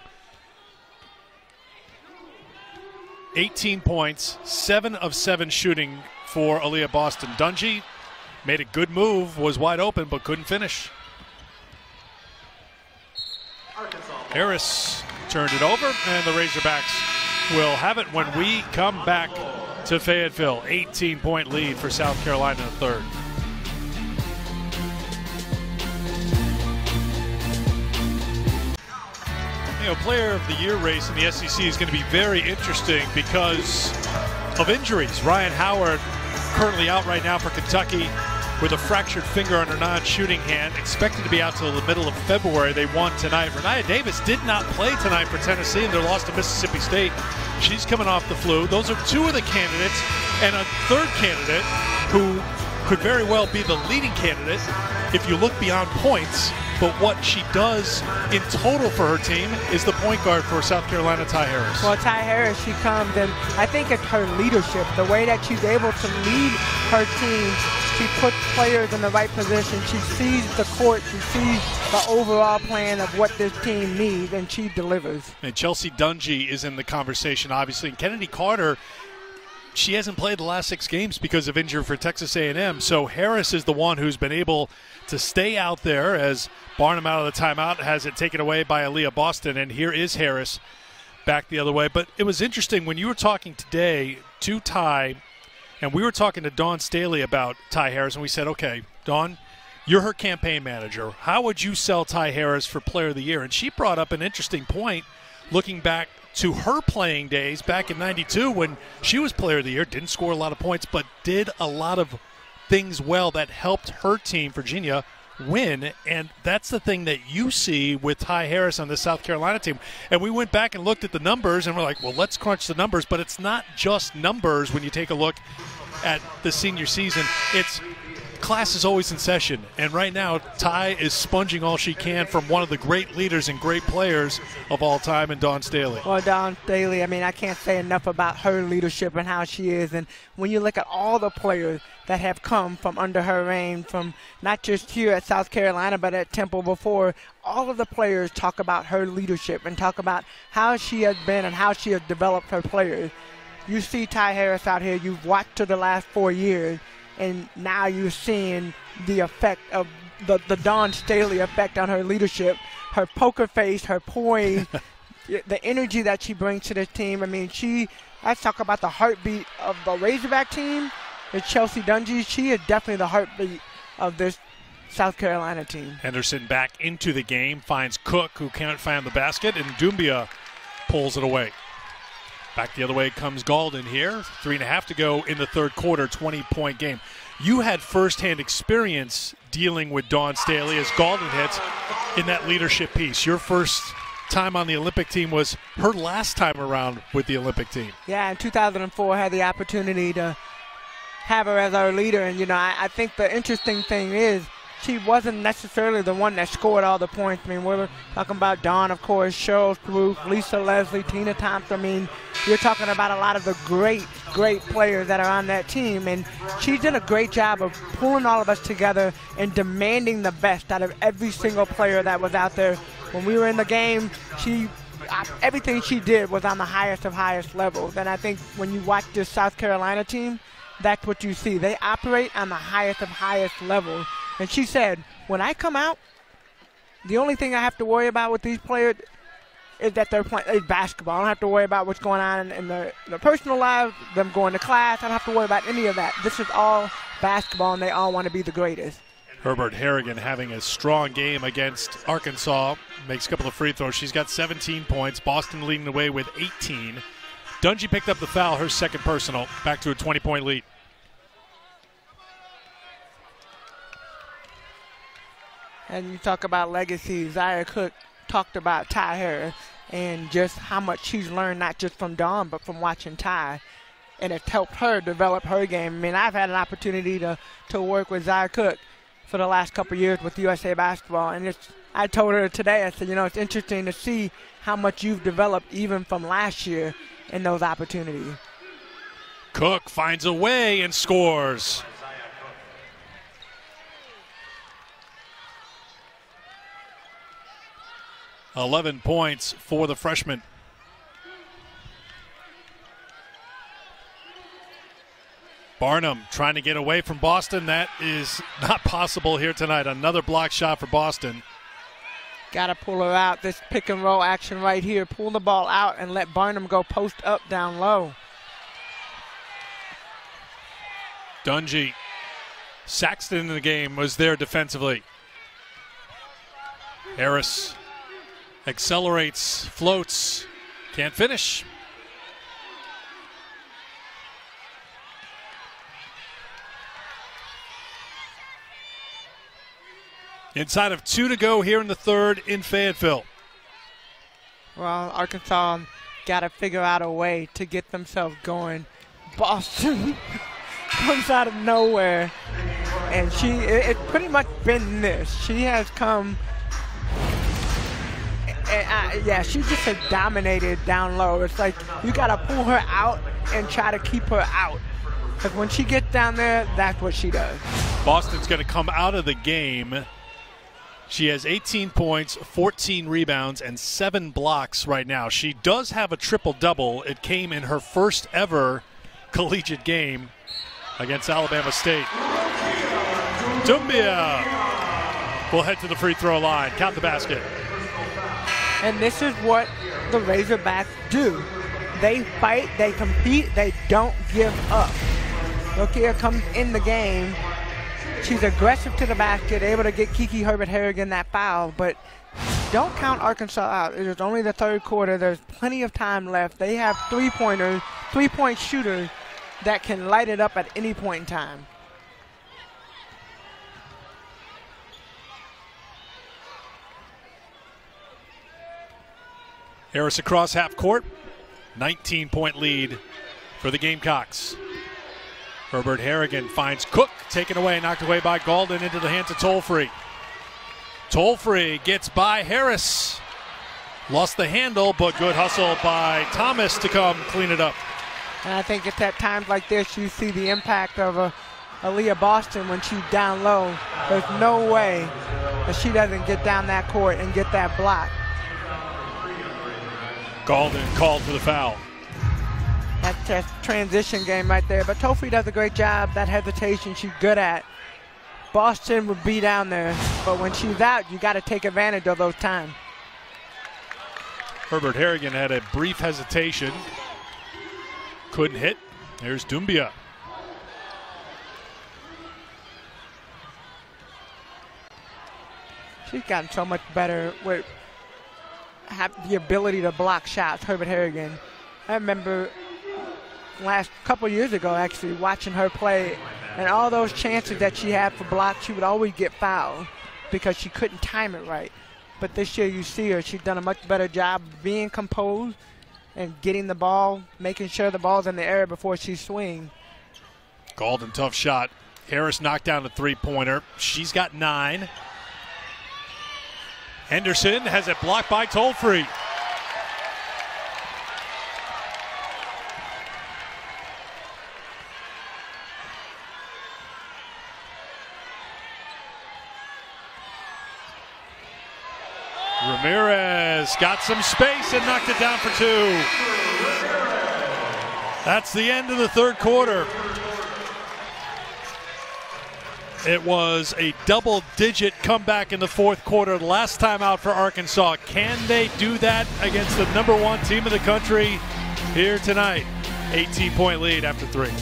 A: eighteen points, seven of seven shooting for Aliyah Boston. Dungy made a good move, was wide open, but couldn't finish. Harris turned it over, and the Razorbacks will have it when we come back to Fayetteville. eighteen point lead for South Carolina in the third. You know, player of the year race in the S E C is going to be very interesting because of injuries. Ryan Howard currently out right now for Kentucky with a fractured finger on her non-shooting hand, expected to be out till the middle of February. They won tonight. Rennia Davis did not play tonight for Tennessee in their loss to Mississippi State. She's coming off the flu. Those are two of the candidates, and a third candidate who could very well be the leading candidate if you look beyond points. But what she does in total for her team is the point guard for South Carolina, Ty Harris.
B: Well, Ty Harris, she comes, and I think it's her leadership, the way that she's able to lead her team. She puts players in the right position. She sees the court. She sees the overall plan of what this team needs, and she delivers.
A: And Chelsea Dungy is in the conversation, obviously. And Kennedy Carter, she hasn't played the last six games because of injury for Texas A and M. So Harris is the one who's been able to stay out there as Barnum out of the timeout, has it taken away by Aliyah Boston. And here is Harris back the other way. But it was interesting when you were talking today to Ty, and we were talking to Dawn Staley about Ty Harris, and we said, okay, Dawn, you're her campaign manager. How would you sell Ty Harris for Player of the Year? And she brought up an interesting point looking back to her playing days back in ninety-two when she was Player of the Year, didn't score a lot of points, but did a lot of things well that helped her team, Virginia, win. And that's the thing that you see with Ty Harris on the South Carolina team. And we went back and looked at the numbers, and we're like, well, let's crunch the numbers. But it's not just numbers when you take a look at the senior season. It's class is always in session, and right now Ty is sponging all she can from one of the great leaders and great players of all time in Dawn Staley.
B: Well, Dawn Staley, I mean, I can't say enough about her leadership and how she is. And when you look at all the players that have come from under her reign, from not just here at South Carolina but at Temple before, all of the players talk about her leadership and talk about how she has been and how she has developed her players. You see Ty Harris out here, you've watched her the last four years, and now you're seeing the effect of the, the Dawn Staley effect on her leadership, her poker face, her poise, the energy that she brings to this team. I mean, she, let's talk about the heartbeat of the Razorback team. It's Chelsea Dungy. She is definitely the heartbeat of this South Carolina team.
A: Henderson back into the game, finds Cook, who can't find the basket, and Doumbia pulls it away. Back the other way comes Golden here. Three and a half to go in the third quarter, twenty-point game. You had firsthand experience dealing with Dawn Staley as Golden hits in that leadership piece. Your first time on the Olympic team was her last time around with the Olympic team.
B: Yeah, in two thousand four, I had the opportunity to have her as our leader. And, you know, I, I think the interesting thing is she wasn't necessarily the one that scored all the points. I mean, we're talking about Dawn, of course, Cheryl Ruth, Lisa Leslie, Tina Thompson. I mean, you're talking about a lot of the great, great players that are on that team. And she did a great job of pulling all of us together and demanding the best out of every single player that was out there. When we were in the game, she everything she did was on the highest of highest levels. And I think when you watch this South Carolina team, that's what you see. They operate on the highest of highest levels. And she said, when I come out, the only thing I have to worry about with these players is that they're playing is basketball. I don't have to worry about what's going on in their, their personal lives, them going to class. I don't have to worry about any of that. This is all basketball, and they all want to be the greatest.
A: Herbert-Harrigan having a strong game against Arkansas. Makes a couple of free throws. She's got seventeen points. Boston leading the way with eighteen. Dungy picked up the foul, her second personal. Back to a twenty-point lead.
B: And you talk about legacy. Zaya Cook talked about Ty Harris and just how much she's learned, not just from Dawn, but from watching Ty. And it's helped her develop her game. I mean, I've had an opportunity to, to work with Zaya Cook for the last couple of years with U S A Basketball. And it's, I told her today, I said, you know, it's interesting to see how much you've developed even from last year in those opportunities.
A: Cook finds a way and scores. eleven points for the freshman. Barnum trying to get away from Boston. That is not possible here tonight. Another block shot for Boston.
B: Got to pull her out. This pick and roll action right here. Pull the ball out and let Barnum go post up down low.
A: Dungy. Saxton in the game was there defensively. Harris accelerates, floats, can't finish. Inside of two to go here in the third in Fayetteville.
B: Well, Arkansas got to figure out a way to get themselves going. Boston comes out of nowhere, and she it, it's pretty much been this. She has come. And I, yeah, she just has dominated down low. It's like you got to pull her out and try to keep her out. Because when she gets down there, that's what she does.
A: Boston's going to come out of the game. She has eighteen points, fourteen rebounds, and seven blocks right now. She does have a triple-double. It came in her first ever collegiate game against Alabama State. Dumbia will head to the free throw line. Count the basket.
B: And this is what the Razorbacks do. They fight, they compete, they don't give up. Look here, comes in the game. She's aggressive to the basket, able to get Kiki Herbert-Harrigan that foul, but don't count Arkansas out. It is only the third quarter. There's plenty of time left. They have three-pointers, three-point shooters that can light it up at any point in time.
A: Harris across half court. nineteen-point lead for the Gamecocks. Herbert-Harrigan finds Cook, taken away, knocked away by Galden into the hands of Tollfree. Tollfree gets by Harris. Lost the handle, but good hustle by Thomas to come clean it up.
B: And I think it's at times like this you see the impact of a Aliyah Boston when she's down low. There's no way that she doesn't get down that court and get that block.
A: Galden called for the foul.
B: That's a transition game right there. But Tollfree does a great job. That hesitation she's good at. Boston would be down there. But when she's out, you got to take advantage of those times.
A: Herbert-Harrigan had a brief hesitation. Couldn't hit. There's Dumbia.
B: She's gotten so much better with have the ability to block shots, Herbert-Harrigan. I remember last couple years ago, actually, watching her play, and all those chances that she had for blocks, she would always get fouled because she couldn't time it right. but this year you see her. She's done a much better job being composed and getting the ball, making sure the ball's in the air before she swings.
A: Golden tough shot. Harris knocked down the three-pointer. She's got nine. Henderson has it blocked by Toll-Free. Ramirez got some space and knocked it down for two. That's the end of the third quarter. It was a double-digit comeback in the fourth quarter. Last time out for Arkansas. Can they do that against the number one team in the country here tonight? eighteen-point lead after three.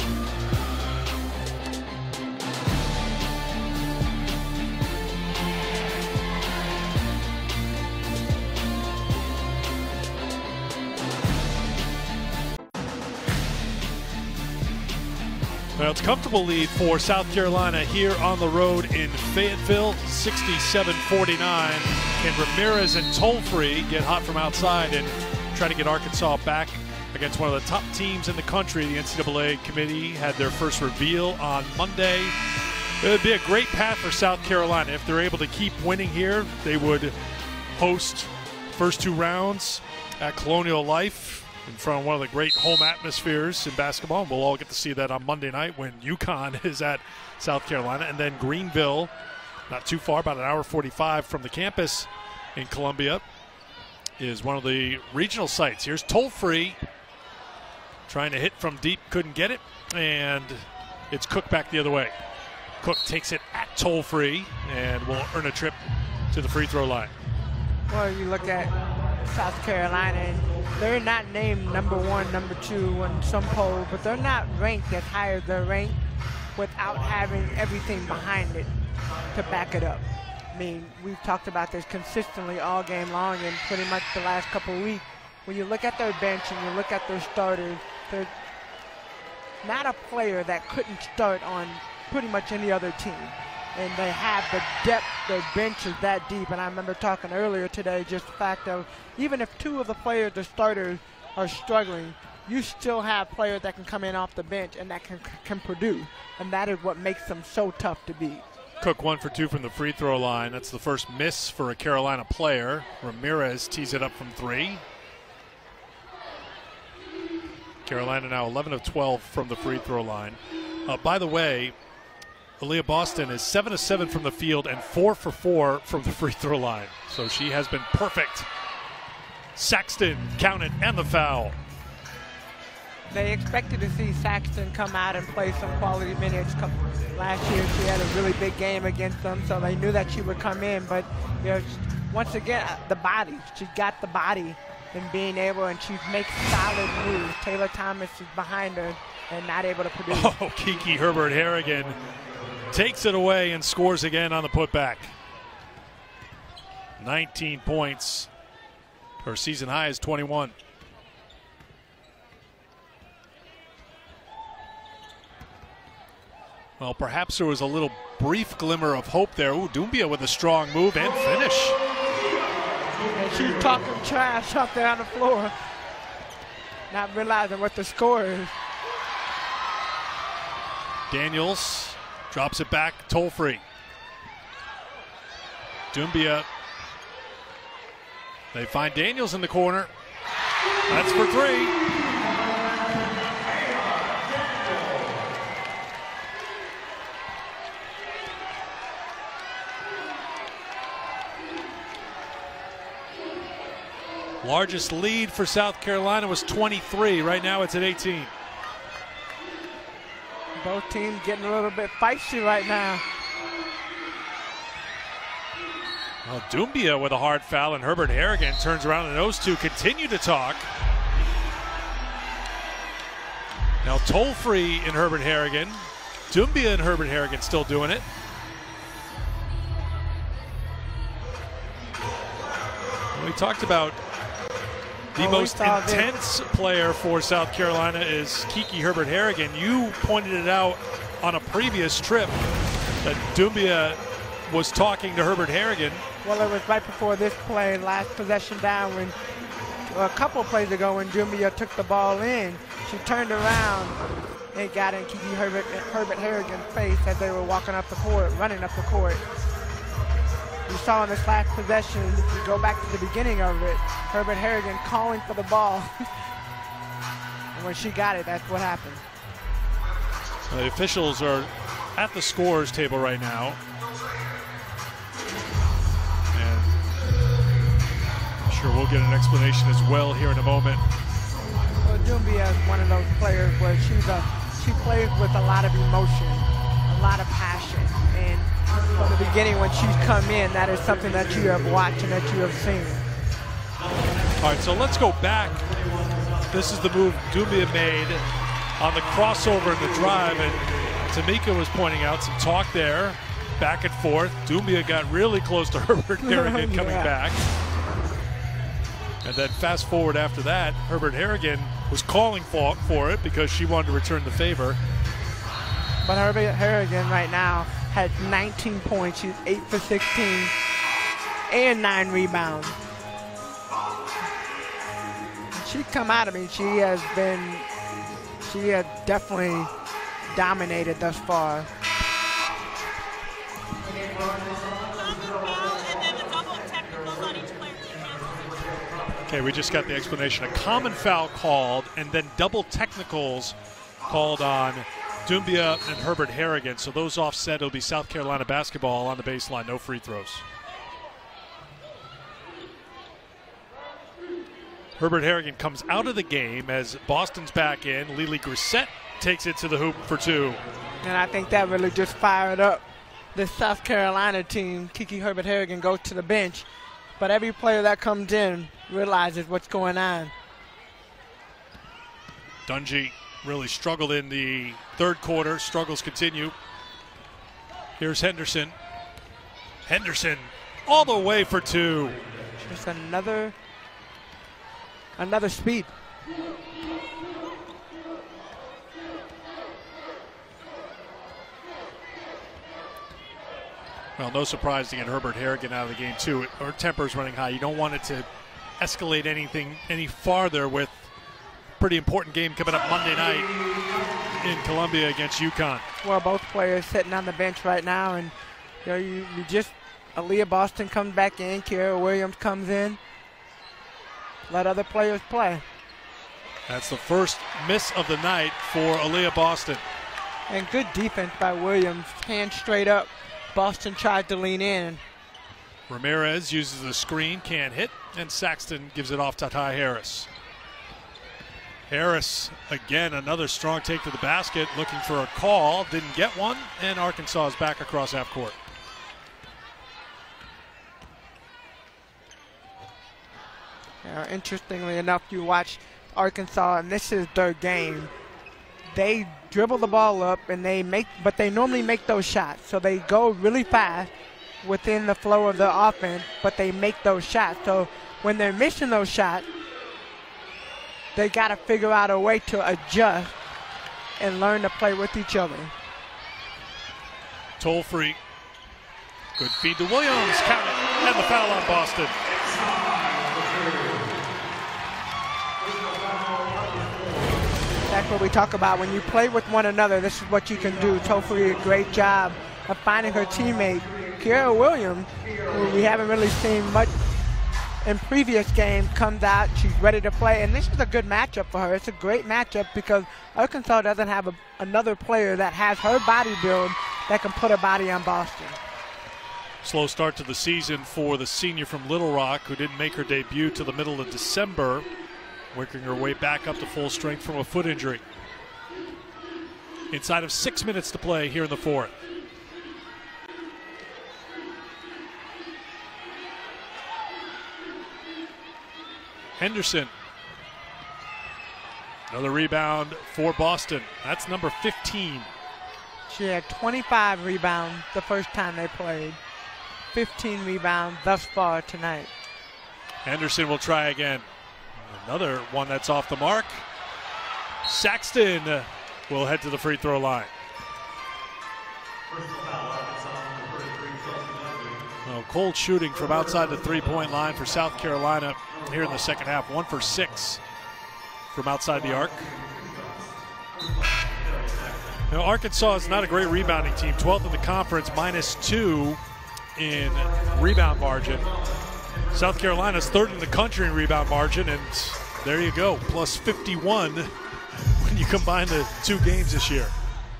A: Well, it's a comfortable lead for South Carolina here on the road in Fayetteville, sixty-seven forty-nine. Can Ramirez and Toll-Free get hot from outside and try to get Arkansas back against one of the top teams in the country? The N C double A committee had their first reveal on Monday. It would be a great path for South Carolina. If they're able to keep winning here, they would host first two rounds at Colonial Life in front of one of the great home atmospheres in basketball. We'll all get to see that on Monday night when UConn is at South Carolina. And then Greenville, not too far, about an hour forty-five from the campus in Columbia, is one of the regional sites. Here's Toll-Free trying to hit from deep, couldn't get it, and it's Cook back the other way. Cook takes it at Toll-Free and will earn a trip to the free throw line.
B: Well, you look at South Carolina, and they're not named number one, number two on some polls, but they're not ranked as high as they're ranked without having everything behind it to back it up. I mean, we've talked about this consistently all game long and pretty much the last couple of weeks. When you look at their bench and you look at their starters, they're not a player that couldn't start on pretty much any other team. And they have the depth, their bench is that deep. And I remember talking earlier today, just the fact of even if two of the players, the starters, are struggling, you still have players that can come in off the bench and that can, can produce. And that is what makes them so tough to beat.
A: Cook one for two from the free throw line. That's the first miss for a Carolina player. Ramirez tees it up from three. Carolina now eleven of twelve from the free throw line. Uh, by the way, Aliyah Boston is seven of seven from the field and four for four from the free throw line. So she has been perfect. Saxton counted and the foul.
B: They expected to see Saxton come out and play some quality minutes. Last year she had a really big game against them, so they knew that she would come in. But you know, once again, the body. She got the body in being able, and she makes solid moves. Taylor Thomas is behind her and not able to produce.
A: Oh, Kiki Herbert-Harrigan takes it away and scores again on the putback. nineteen points. Her season high is twenty-one. Well, perhaps there was a little brief glimmer of hope there. Ooh, Doumbia with a strong move and finish.
B: And she's talking trash up there on the floor, not realizing what the score is.
A: Daniels drops it back, Toll-Free. Doumbia. They find Daniels in the corner. That's for three. Largest lead for South Carolina was twenty-three. Right now it's at eighteen.
B: Both teams getting a little bit feisty right now.
A: Well, Doumbia with a hard foul, and Herbert-Harrigan turns around, and those two continue to talk. Now Toll-Free and Herbert-Harrigan. Doumbia and Herbert-Harrigan still doing it. We talked about the oh, most intense it. player for South Carolina is Kiki Herbert-Harrigan. You pointed it out on a previous trip that Doumbia was talking to Herbert-Harrigan
B: Well, it was right before this play, last possession down, when a couple plays ago when Dumbia took the ball in. She turned around and got in Kiki Herbert, Herbert-Harrigan's face as they were walking up the court, running up the court. You saw in this last possession, if you go back to the beginning of it, Herbert-Harrigan calling for the ball. And when she got it, that's what happened.
A: The officials are at the scores table right now. And I'm sure we'll get an explanation as well here in a moment.
B: Well, Dumbia is one of those players where she's a, she plays with a lot of emotion, a lot of passion. And from the beginning when she's come in, that is something that you have watched and that you have seen.
A: All right, so let's go back. This is the move Dumbia made on the crossover and the drive, and Tamika was pointing out some talk there, back and forth. Dumbia got really close to Herbert-Harrigan coming
B: yeah.
A: back. And then fast forward after that, Herbert-Harrigan was calling for, for it because she wanted to return the favor.
B: But Herbert-Harrigan right now had nineteen points. She's eight for sixteen and nine rebounds. She come out of me. She has been, she has definitely dominated thus far.
A: Okay, we just got the explanation. A common foul called and then double technicals called on Dumbia and Herbert-Harrigan. So those offset. It'll be South Carolina basketball on the baseline. No free throws. Herbert-Harrigan comes out of the game as Boston's back in. Lily Grissett takes it to the hoop for two.
B: And I think that really just fired up the South Carolina team. Kiki Herbert-Harrigan goes to the bench, but every player that comes in realizes what's going on.
A: Dungy really struggled in the third quarter. Struggles continue. Here's Henderson. Henderson all the way for two.
B: Just another, another speed.
A: Well, no surprise to get Herbert-Harrigan out of the game, too. Her temper's running high. You don't want it to escalate anything any farther with a pretty important game coming up Monday night in Columbia against UConn.
B: Well, both players sitting on the bench right now, and you know, you, you just, Aliyah Boston comes back in, Kiera Williams comes in. Let other players play.
A: That's the first miss of the night for Aliyah Boston.
B: And good defense by Williams, hand straight up. Boston tried to lean in.
A: Ramirez uses the screen, can't hit, and Saxton gives it off to Ty Harris. Harris, again, another strong take to the basket, looking for a call, didn't get one, and Arkansas is back across half court.
B: Now, interestingly enough, you watch Arkansas, and this is their game. They dribble the ball up, and they make, but they normally make those shots. So they go really fast within the flow of the offense, but they make those shots. So when they're missing those shots, they got to figure out a way to adjust and learn to play with each other.
A: Toll free. Good feed to Williams. Count it. And the foul on Boston.
B: That's what we talk about. When you play with one another, this is what you can do. Tofuri, a great job of finding her teammate. Kiera Williams, who we haven't really seen much in previous games, comes out. She's ready to play. And this is a good matchup for her. It's a great matchup because Arkansas doesn't have a, another player that has her body build that can put a body on Boston.
A: Slow start to the season for the senior from Little Rock, who didn't make her debut till the middle of December. Working her way back up to full strength from a foot injury. Inside of six minutes to play here in the fourth. Henderson. Another rebound for Boston. That's number fifteen.
B: She had twenty-five rebounds the first time they played. fifteen rebounds thus far tonight.
A: Henderson will try again. Another one that's off the mark. Saxton will head to the free throw line. Well, know, cold shooting from outside the three-point line for South Carolina here in the second half. One for six from outside the arc. Now, Arkansas is not a great rebounding team. twelfth in the conference, minus two in rebound margin. South Carolina's third in the country in rebound margin, and there you go, plus fifty-one when you combine the two games this year.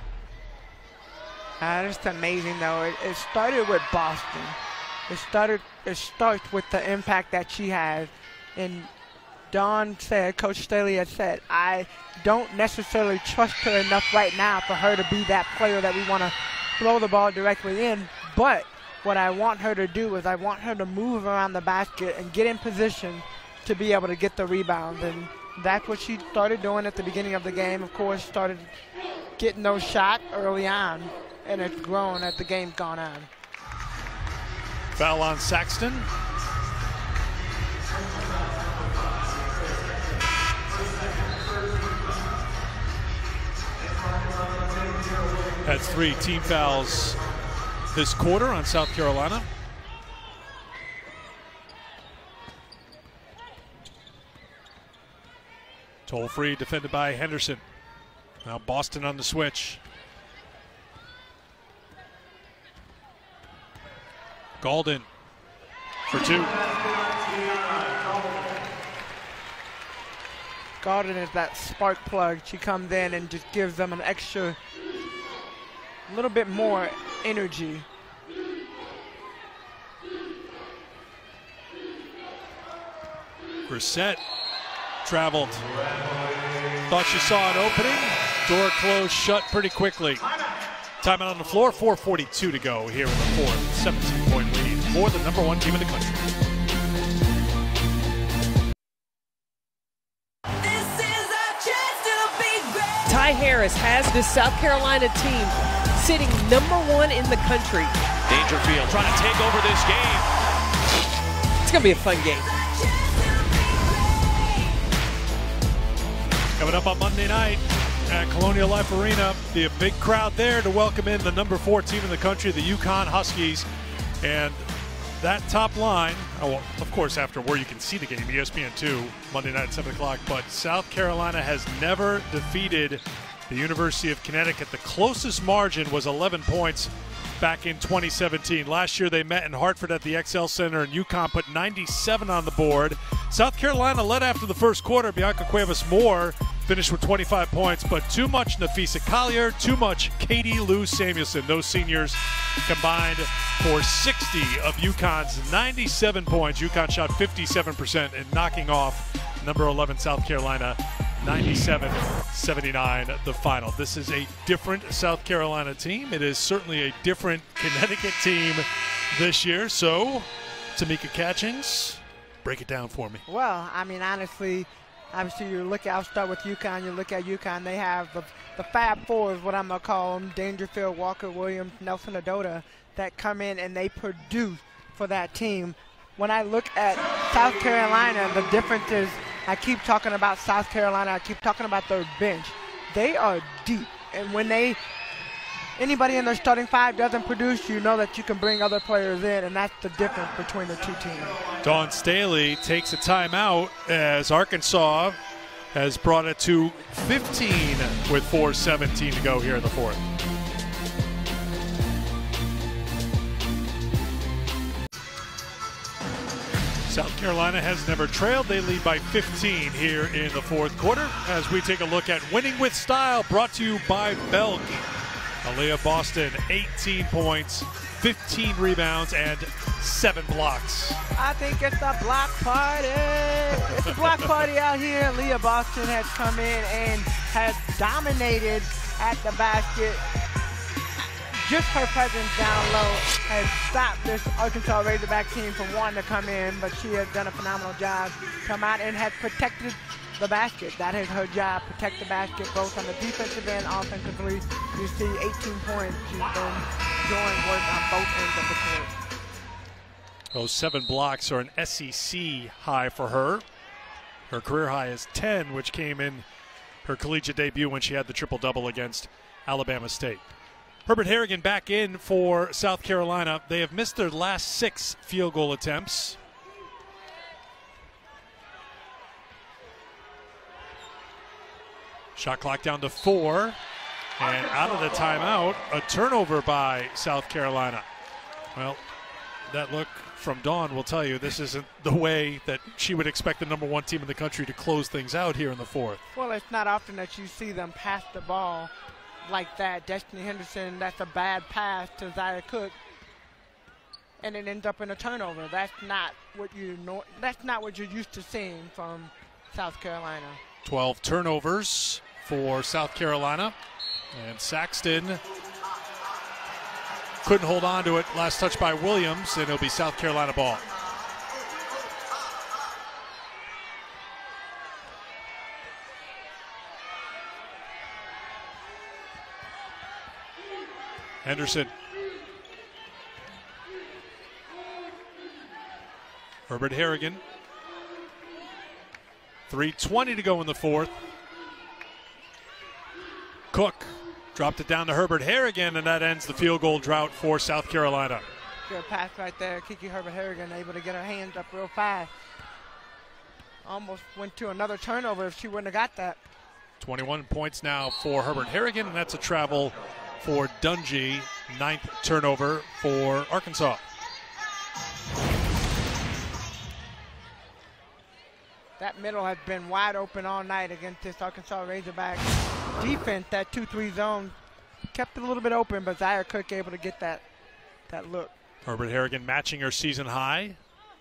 B: Uh, it's amazing, though. It, it started with Boston. It started. It starts with the impact that she has. And Dawn said, Coach Staley had said, I don't necessarily trust her enough right now for her to be that player that we want to throw the ball directly in. But what I want her to do is I want her to move around the basket and get in position to be able to get the rebound. And that's what she started doing at the beginning of the game. Of course, started getting those shots early on, and it's grown as the game's gone on.
A: Foul on Saxton. That's three team fouls this quarter on South Carolina. Toll free, defended by Henderson. Now Boston on the switch. Golden for two.
B: Golden is that spark plug. She comes in and just gives them an extra, a little bit more energy.
A: Brissett traveled. Thought she saw an opening. Door closed shut pretty quickly. Timeout on the floor, four forty-two to go here in the fourth. seventeen point lead for the number one team in the country.
C: Ty Harris has this South Carolina team sitting number one in the country.
D: Dangerfield trying to take over this game.
C: It's going to be a fun game.
A: Coming up on Monday night at Colonial Life Arena, be a big crowd there to welcome in the number four team in the country, the UConn Huskies. And that top line, oh, of course, after where you can see the game, E S P N two, Monday night at seven o'clock. But South Carolina has never defeated the University of Connecticut. The closest margin was eleven points back in twenty seventeen. Last year they met in Hartford at the X L Center, and UConn put ninety-seven on the board. South Carolina led after the first quarter. Bianca Cuevas-Moore finished with twenty-five points, but too much Nafisa Collier, too much Katie Lou Samuelson. Those seniors combined for sixty of UConn's ninety-seven points. UConn shot fifty-seven percent in knocking off number eleven South Carolina, ninety-seven seventy-nine the final. This is a different South Carolina team. It is certainly a different Connecticut team this year. So, Tamika Catchings, break it down for me.
B: Well, I mean, honestly, obviously you look at, I'll start with UConn. You look at UConn, they have the, the Fab Four is what I'm going to call them, Dangerfield, Walker, Williams, Nelson Adota, that come in and they produce for that team. When I look at South Carolina, the difference is I keep talking about South Carolina. I keep talking about their bench. They are deep. And when they, anybody in their starting five doesn't produce, you know that you can bring other players in, and that's the difference between the two teams.
A: Dawn Staley takes a timeout as Arkansas has brought it to fifteen with four seventeen to go here in the fourth. South Carolina has never trailed. They lead by fifteen here in the fourth quarter as we take a look at Winning with Style, brought to you by Belk. Aliyah Boston, eighteen points, fifteen rebounds, and seven blocks.
B: I think it's a block party. It's a block party out here. Aliyah Boston has come in and has dominated at the basket. Just her presence down low has stopped this Arkansas Razorback team from wanting to come in, but she has done a phenomenal job. Come out and has protected the basket. That is her job, protect the basket both on the defensive end, offensively. You see eighteen points. She's been doing work on both ends of the court.
A: Those seven blocks are an S E C high for her. Her career high is ten, which came in her collegiate debut when she had the triple-double against Alabama State. Herbert-Harrigan back in for South Carolina. They have missed their last six field goal attempts. Shot clock down to four. And out of the timeout, a turnover by South Carolina. Well, that look from Dawn will tell you this isn't the way that she would expect the number one team in the country to close things out here in the fourth.
B: Well, it's not often that you see them pass the ball like that. Destiny Henderson, that's a bad pass to Zaya Cook, and it ends up in a turnover. That's not what you know. That's not what you're used to seeing from South Carolina.
A: twelve turnovers for South Carolina, and Saxton couldn't hold on to it. Last touch by Williams, and it'll be South Carolina ball. Henderson. Herbert-Harrigan. three twenty to go in the fourth. Cook dropped it down to Herbert-Harrigan, and that ends the field goal drought for South Carolina.
B: Good pass right there. Kiki Herbert-Harrigan able to get her hands up real fast. Almost went to another turnover if she wouldn't have got that.
A: twenty-one points now for Herbert-Harrigan, and that's a travel for Dungy. Ninth turnover for Arkansas.
B: That middle has been wide open all night against this Arkansas Razorbacks defense. That two three zone kept it a little bit open, but Zaya Cook able to get that, that look.
A: Herbert-Harrigan matching her season high.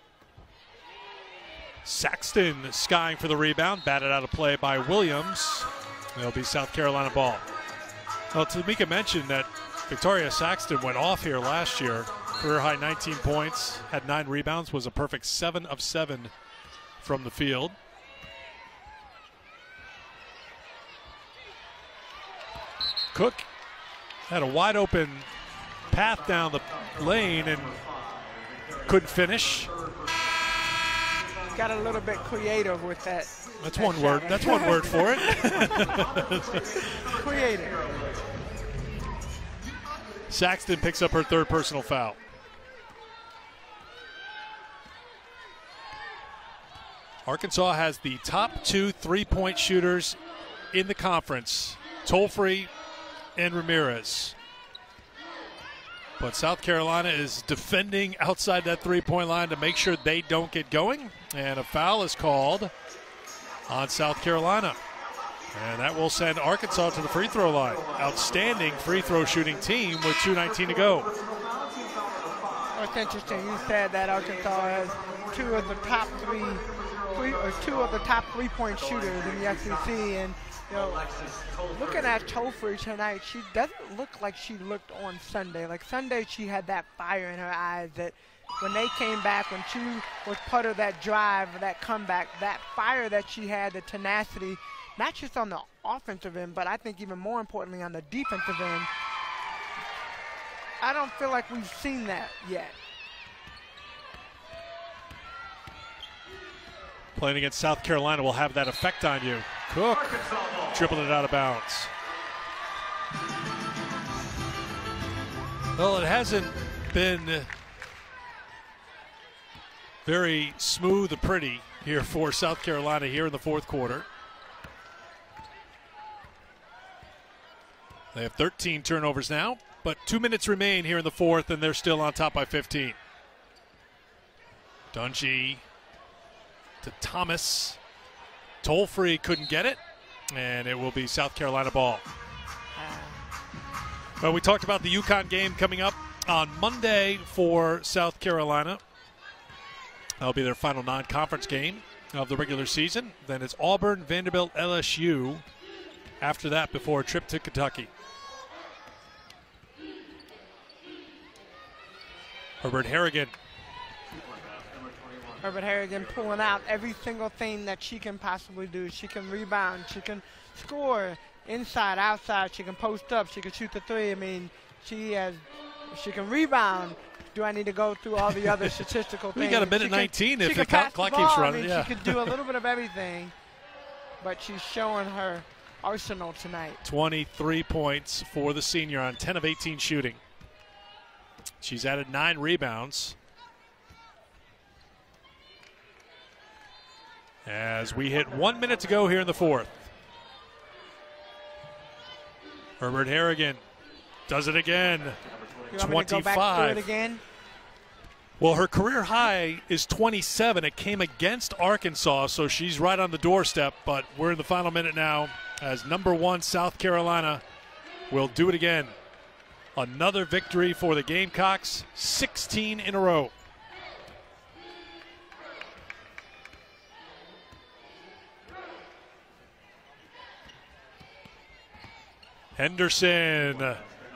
A: Saxton skying for the rebound. Batted out of play by Williams. It'll be South Carolina ball. Well, Tamika mentioned that Victoria Saxton went off here last year. Career high nineteen points, had nine rebounds, was a perfect seven of seven from the field. Cook had a wide open path down the lane and couldn't finish.
B: Got a little bit creative with that.
A: That's
B: that
A: one
B: shot.
A: word. That's one word for it.
B: Creative.
A: Saxton picks up her third personal foul. Arkansas has the top two three-point shooters in the conference, Tolfree and Ramirez. But South Carolina is defending outside that three-point line to make sure they don't get going. And a foul is called on South Carolina. And that will send Arkansas to the free throw line. Outstanding free throw shooting team with two nineteen to go.
B: It's interesting. You said that Arkansas has two of the top three, three or two of the top three-point shooters in the S E C. And you know, looking at Tolfree tonight, she doesn't look like she looked on Sunday. Like Sunday, she had that fire in her eyes that when they came back, when she was part of that drive, that comeback, that fire that she had, the tenacity, not just on the offensive end, but I think even more importantly on the defensive end. I don't feel like we've seen that yet.
A: Playing against South Carolina will have that effect on you. Cook dribbled it out of bounds. Well, it hasn't been very smooth and pretty here for South Carolina here in the fourth quarter. They have thirteen turnovers now, but two minutes remain here in the fourth, and they're still on top by fifteen. Dungy to Thomas. Tolfree couldn't get it, and it will be South Carolina ball. Well, we talked about the UConn game coming up on Monday for South Carolina. That'll be their final non-conference game of the regular season. Then it's Auburn, Vanderbilt, L S U after that before a trip to Kentucky. Herbert-Harrigan.
B: Herbert-Harrigan pulling out every single thing that she can possibly do. She can rebound. She can score inside, outside. She can post up. She can shoot the three. I mean, she has. She can rebound. Do I need to go through all the other statistical things?
A: We got a minute
B: she can,
A: nineteen if the
B: clock
A: keeps running.
B: I mean,
A: yeah.
B: She could do a little bit of everything, but she's showing her arsenal tonight.
A: twenty-three points for the senior on ten of eighteen shooting. She's added nine rebounds. As we hit one minute to go here in the fourth. Herbert-Harrigan does it again.
B: You want me to go back to it again?
A: Well, her career high is twenty-seven. It came against Arkansas, so she's right on the doorstep. But we're in the final minute now as number one South Carolina will do it again. Another victory for the Gamecocks, sixteen in a row. Henderson.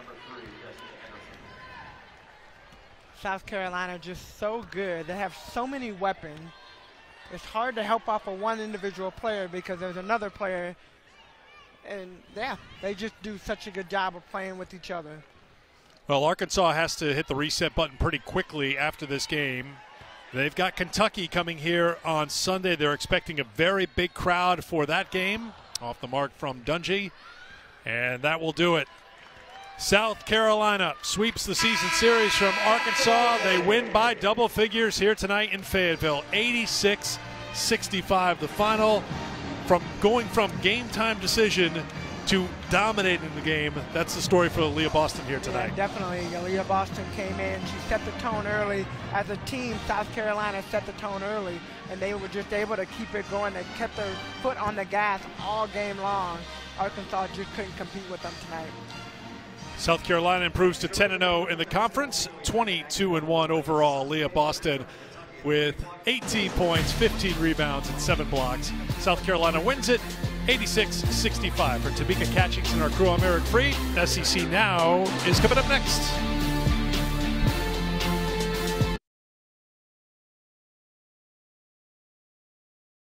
B: South Carolina just so good. They have so many weapons. It's hard to help off of one individual player because there's another player. And, yeah, they just do such a good job of playing with each other.
A: Well, Arkansas has to hit the reset button pretty quickly after this game. They've got Kentucky coming here on Sunday. They're expecting a very big crowd for that game. Off the mark from Dungy. And that will do it. South Carolina sweeps the season series from Arkansas. They win by double figures here tonight in Fayetteville. eighty-six sixty-five, the final. From going from game time decision to dominating the game. That's the story for Aliyah Boston here tonight.
B: Yeah, definitely. Aliyah Boston came in. She set the tone early. As a team, South Carolina set the tone early, and they were just able to keep it going. They kept their foot on the gas all game long. Arkansas just couldn't compete with them tonight.
A: South Carolina improves to ten and oh in the conference, twenty-two and one overall. Aliyah Boston with eighteen points, fifteen rebounds, and seven blocks. South Carolina wins it, eighty-six sixty-five. For Tamika Catchings and our crew, I'm Eric Free. S E C Now is coming up next.